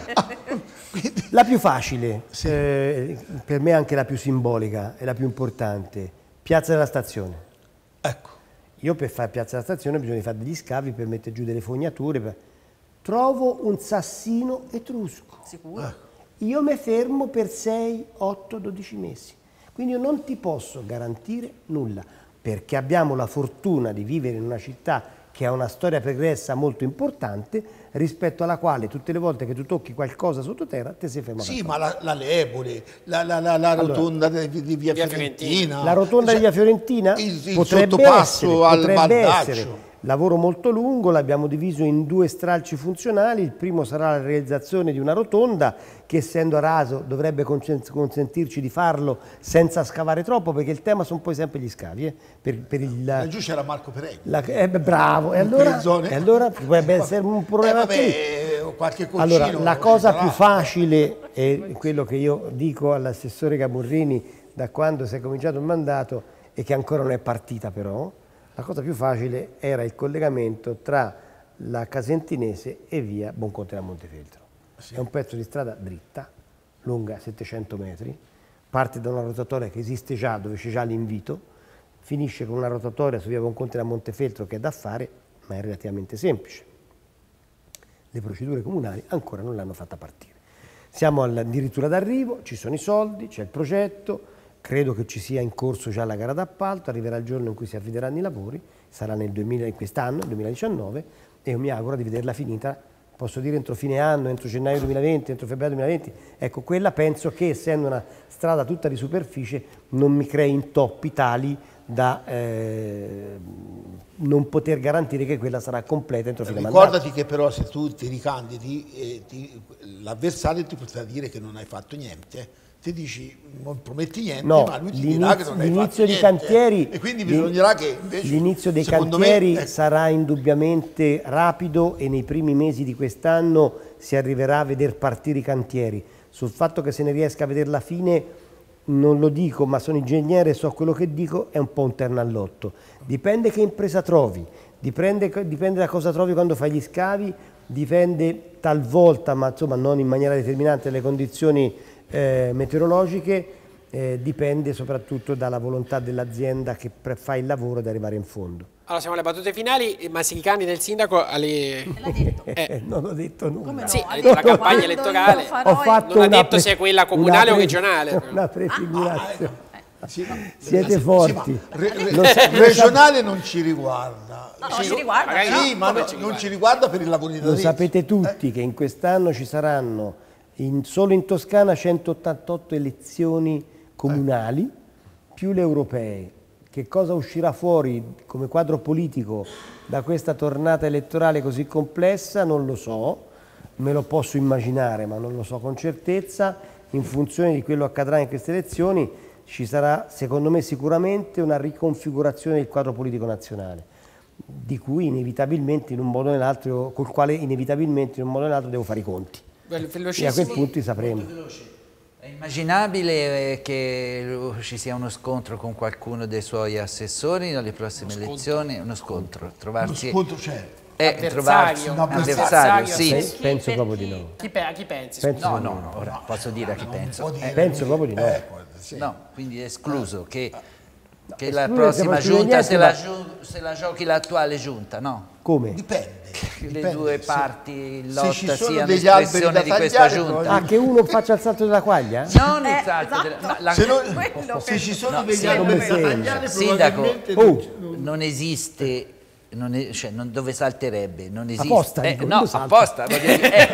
La più facile, sì. eh, per me anche la più simbolica e la più importante, Piazza della Stazione. Ecco. Io per fare Piazza della Stazione bisogna fare degli scavi per mettere giù delle fognature. Per... Trovo un sassino etrusco. Sicuro? Eh. Io mi fermo per sei, otto, dodici mesi. Quindi io non ti posso garantire nulla, perché abbiamo la fortuna di vivere in una città che ha una storia pregressa molto importante, rispetto alla quale tutte le volte che tu tocchi qualcosa sottoterra ti sei fermato. Sì, ma la, la Lebole, la, la, la, la rotonda allora, di, di Via, Via Fiorentina. Fiorentina. La rotonda cioè, di Via Fiorentina il, il potrebbe essere, al potrebbe essere. Lavoro molto lungo, l'abbiamo diviso in due stralci funzionali. Il primo sarà la realizzazione di una rotonda che, essendo a raso, dovrebbe consentirci di farlo senza scavare troppo, perché il tema sono poi sempre gli scavi. Eh? Per, per il, la, giù c'era Marco Peregni. La, eh, bravo, e allora, e allora potrebbe essere un problema. Eh, vabbè, qualche concino, allora, la cosa più facile, è quello che io dico all'assessore Camurrini da quando si è cominciato il mandato e che ancora non è partita però, la cosa più facile era il collegamento tra la Casentinese e via Bonconte a Montefeltro. Sì. È un pezzo di strada dritta, lunga settecento metri, parte da una rotatoria che esiste già, dove c'è già l'invito, finisce con una rotatoria su via Bonconte da Montefeltro che è da fare, ma è relativamente semplice. Le procedure comunali ancora non l'hanno fatta partire. Siamo addirittura d'arrivo, ci sono i soldi, c'è il progetto, credo che ci sia in corso già la gara d'appalto, arriverà il giorno in cui si affideranno i lavori, sarà nel duemila, in quest'anno, duemiladiciannove, e io mi auguro di vederla finita, posso dire entro fine anno, entro gennaio duemilaventi, entro febbraio duemilaventi. Ecco, quella penso che, essendo una strada tutta di superficie, non mi crei intoppi tali da eh, non poter garantire che quella sarà completa entro fine mandato. Ricordati che però se tu ti ricandidi, eh, l'avversario ti potrà dire che non hai fatto niente. Ti dici non prometti niente, no, ma lui ti dirà che non hai fatto l'inizio dei niente. cantieri, E quindi bisognerà che invece l'inizio dei secondo cantieri me, eh, sarà indubbiamente rapido e nei primi mesi di quest'anno si arriverà a veder partire i cantieri. Sul fatto che se ne riesca a vedere la fine non lo dico, ma sono ingegnere e so quello che dico, è un po' un terno all'otto. Dipende che impresa trovi, dipende, dipende da cosa trovi quando fai gli scavi, dipende talvolta, ma insomma non in maniera determinante, dalle condizioni eh, meteorologiche, eh, dipende soprattutto dalla volontà dell'azienda che fa il lavoro ad arrivare in fondo. Allora siamo alle battute finali, Massimiliano del sindaco alle... Eh, non ho detto nulla. Come no? Sì, ha detto la campagna elettorale, Ho fatto non ha una detto se è quella comunale o pre- regionale. Una prefigurazione. sì, Siete sì, forti. sì, ma re- re- Lo sa- regionale non ci riguarda. No, no, Sì, ci riguarda, magari però. sì, ma Come no, ci non riguarda? ci riguarda per i lavori da Lo Arezzo. sapete tutti che in quest'anno ci saranno in, solo in Toscana centottantotto elezioni comunali, più le europee. Che cosa uscirà fuori come quadro politico da questa tornata elettorale così complessa non lo so, me lo posso immaginare ma non lo so con certezza. In funzione di quello che accadrà in queste elezioni ci sarà secondo me sicuramente una riconfigurazione del quadro politico nazionale, di cui inevitabilmente in un modo o nell'altro, col quale inevitabilmente in un modo o nell'altro devo fare i conti. E a quel punto li sapremo. È immaginabile che ci sia uno scontro con qualcuno dei suoi assessori nelle prossime uno elezioni? Uno scontro, trovarsi... Uno scontro certo. Eh, trovarsi un avversario, sì. Penso, penso proprio di no. Chi, pe- a chi pensi? Penso No, di no, no, ora posso dire a chi penso. dire. Eh, Penso proprio di no. Eh, sì. no, quindi è escluso che, che escluso, la se prossima non ci viene giunta niente, se la, ma- giu- se la giochi l'attuale giunta, no? Come? Dipende. Che le dipende, due sì. parti in Se ci lotta sono siano degli alberi espressione da di questa tagliare, giunta. probabilmente- Ah, che uno faccia il salto della quaglia? Non il Eh, salto della- esatto. la- Se, non- Quello se che- ci sono No, degli sì, alberi come da sembra. tagliare, Sindaco, probabilmente oh, non- non esiste, non è- cioè, non- dove salterebbe, non esiste. Apposta, Eh, dico, no, uno salta. apposta, voglio dire, eh,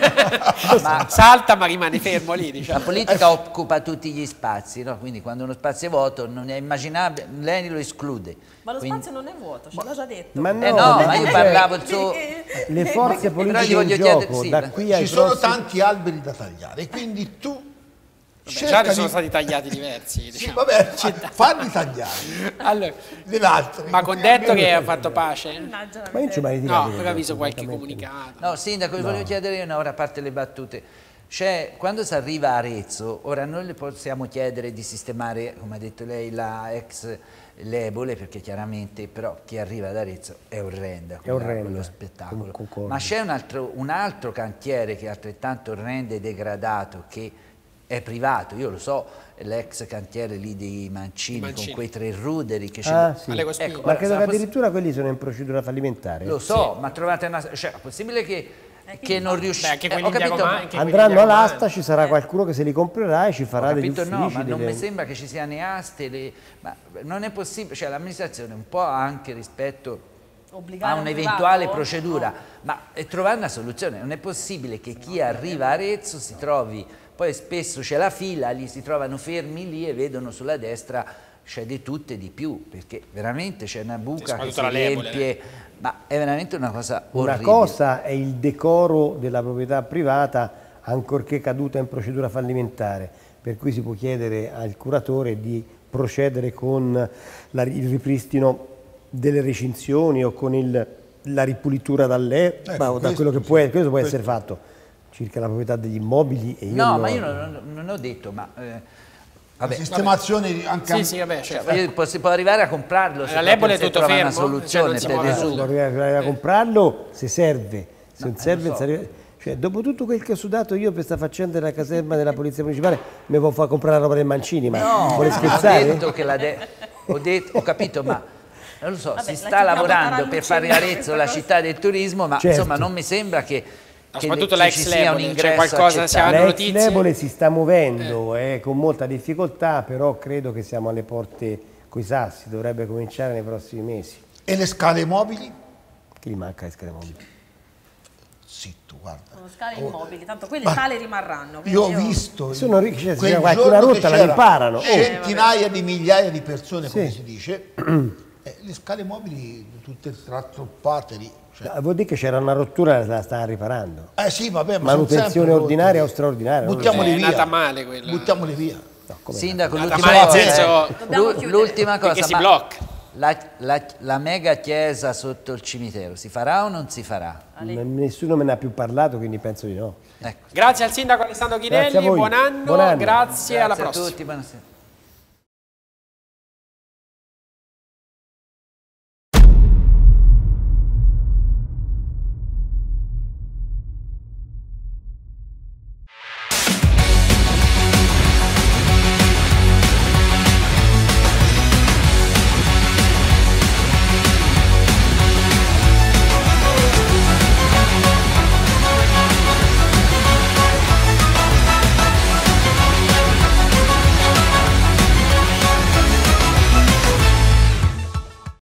ma Salta ma rimane fermo lì, la diciamo. politica occupa tutti gli spazi, no? Quindi quando uno spazio è vuoto non è immaginabile, lei lo esclude. Ma lo Quindi- spazio non è vuoto, ce l'ha già detto. Ma no, Eh no, ma ma io cioè, parlavo il suo... le forze Però gli politiche in voglio chiedere- gioco sì, da ma- qui ai ci sono prossimi... tanti alberi da tagliare, quindi tu Vabbè, già cerca ne sono di- stati tagliati diversi. Sì, Diciamo. vabbè, fa- farli tagliare Allora, dell'altro. ma con detto che ha fatto pace? Mannaggia la Ma io non ci ho mai No, ritirato. però ha visto qualche francamente. comunicato. No, Sindaco, vi volevo chiedere una ora, a parte le battute. Cioè, quando si arriva a Arezzo, ora noi le possiamo chiedere di sistemare, come ha detto lei, la ex Lebole, perché chiaramente però chi arriva ad Arezzo è orrenda, È orrenda, quello spettacolo. concordo. Ma c'è un altro, un altro cantiere che è altrettanto orrendo e degradato, che è privato, io lo so, l'ex cantiere lì dei Mancini, Mancini. con quei tre ruderi che Ah, c'è. sì. Alle Cospine. Ecco, Ma ora, credo che sarà possi- addirittura quelli sono in procedura fallimentare. Lo so, ma trovate una... Cioè, è possibile che, che non Beh, riuscite... anche quelli di Diagoman- anche quelli Andranno di Diagoman. all'asta, ci sarà qualcuno che se li comprerà e ci farà Ho degli capito, uffici. no, ma non delle- mi sembra che ci siano le aste, le- ma non è possibile, cioè l'amministrazione un po' anche rispetto Obbligare a un un'eventuale privato? procedura, ma è trovare una soluzione, non è possibile che chi arriva a Arezzo si trovi, poi spesso c'è la fila, li si trovano fermi lì e vedono sulla destra c'è di tutto e di più, perché veramente c'è una buca che soprattutto si la Lebole. riempie, ma è veramente una cosa Una orribile. cosa è il decoro della proprietà privata, ancorché caduta in procedura fallimentare, per cui si può chiedere al curatore di procedere con la- il ripristino delle recinzioni o con il- la ripulitura dall'erba Ecco, o da questo quello che sì, può, questo può questo essere fatto. Circa la proprietà degli immobili e io No, non- ma io non, non ho detto, ma... eh, La vabbè, sistemazione anche Sì, sì, vabbè, certo. Cioè, può- si può arrivare a comprarlo se La Lebole è proprio si tutto trova una fermo? soluzione Cioè, non si per muove il nulla. su. Non arrivare a comprarlo se serve, se No, non eh, serve, lo so. serve- Cioè, dopo tutto quel che ho sudato io per sta faccenda della caserma della Polizia Municipale, mi può far comprare la roba del Mancini, ma no, vuole scherzare? Ho detto che la de ho, detto, ho capito, ma non lo so, Vabbè, si sta lavorando per fare Arezzo la città del turismo, ma certo. insomma non mi sembra che, che soprattutto ci l'ex sia un Lebole, ingresso c'è qualcosa, si hanno L'ex Lebole si sta muovendo eh. Eh, con molta difficoltà, però credo che siamo alle porte coi sassi, dovrebbe cominciare nei prossimi mesi. E le scale mobili? Che gli manca le scale mobili? Zitto, guarda. Sono scale oh. immobili, tanto quelle tale rimarranno. Io ho visto sono ricchi, cioè, qualcuna rotta la riparano. Centinaia oh. di migliaia di persone, come sì. si dice, eh, le scale mobili tutte rattoppate lì. Cioè. No, vuol dire che c'era una rottura, la stavano riparando. Eh sì, vabbè, ma manutenzione ordinaria o straordinaria. Buttiamoli via. È andata male quella. Buttiamoli via. No, Sindaco, l'ultima cosa, l'ultima cosa, si blocca. La, la, la mega chiesa sotto il cimitero si farà o non si farà? Nessuno me ne ha più parlato, quindi penso di no. Ecco. Grazie al sindaco Alessandro Ghinelli, buon anno, buon anno, grazie, grazie alla a prossima. Tutti, buonasera.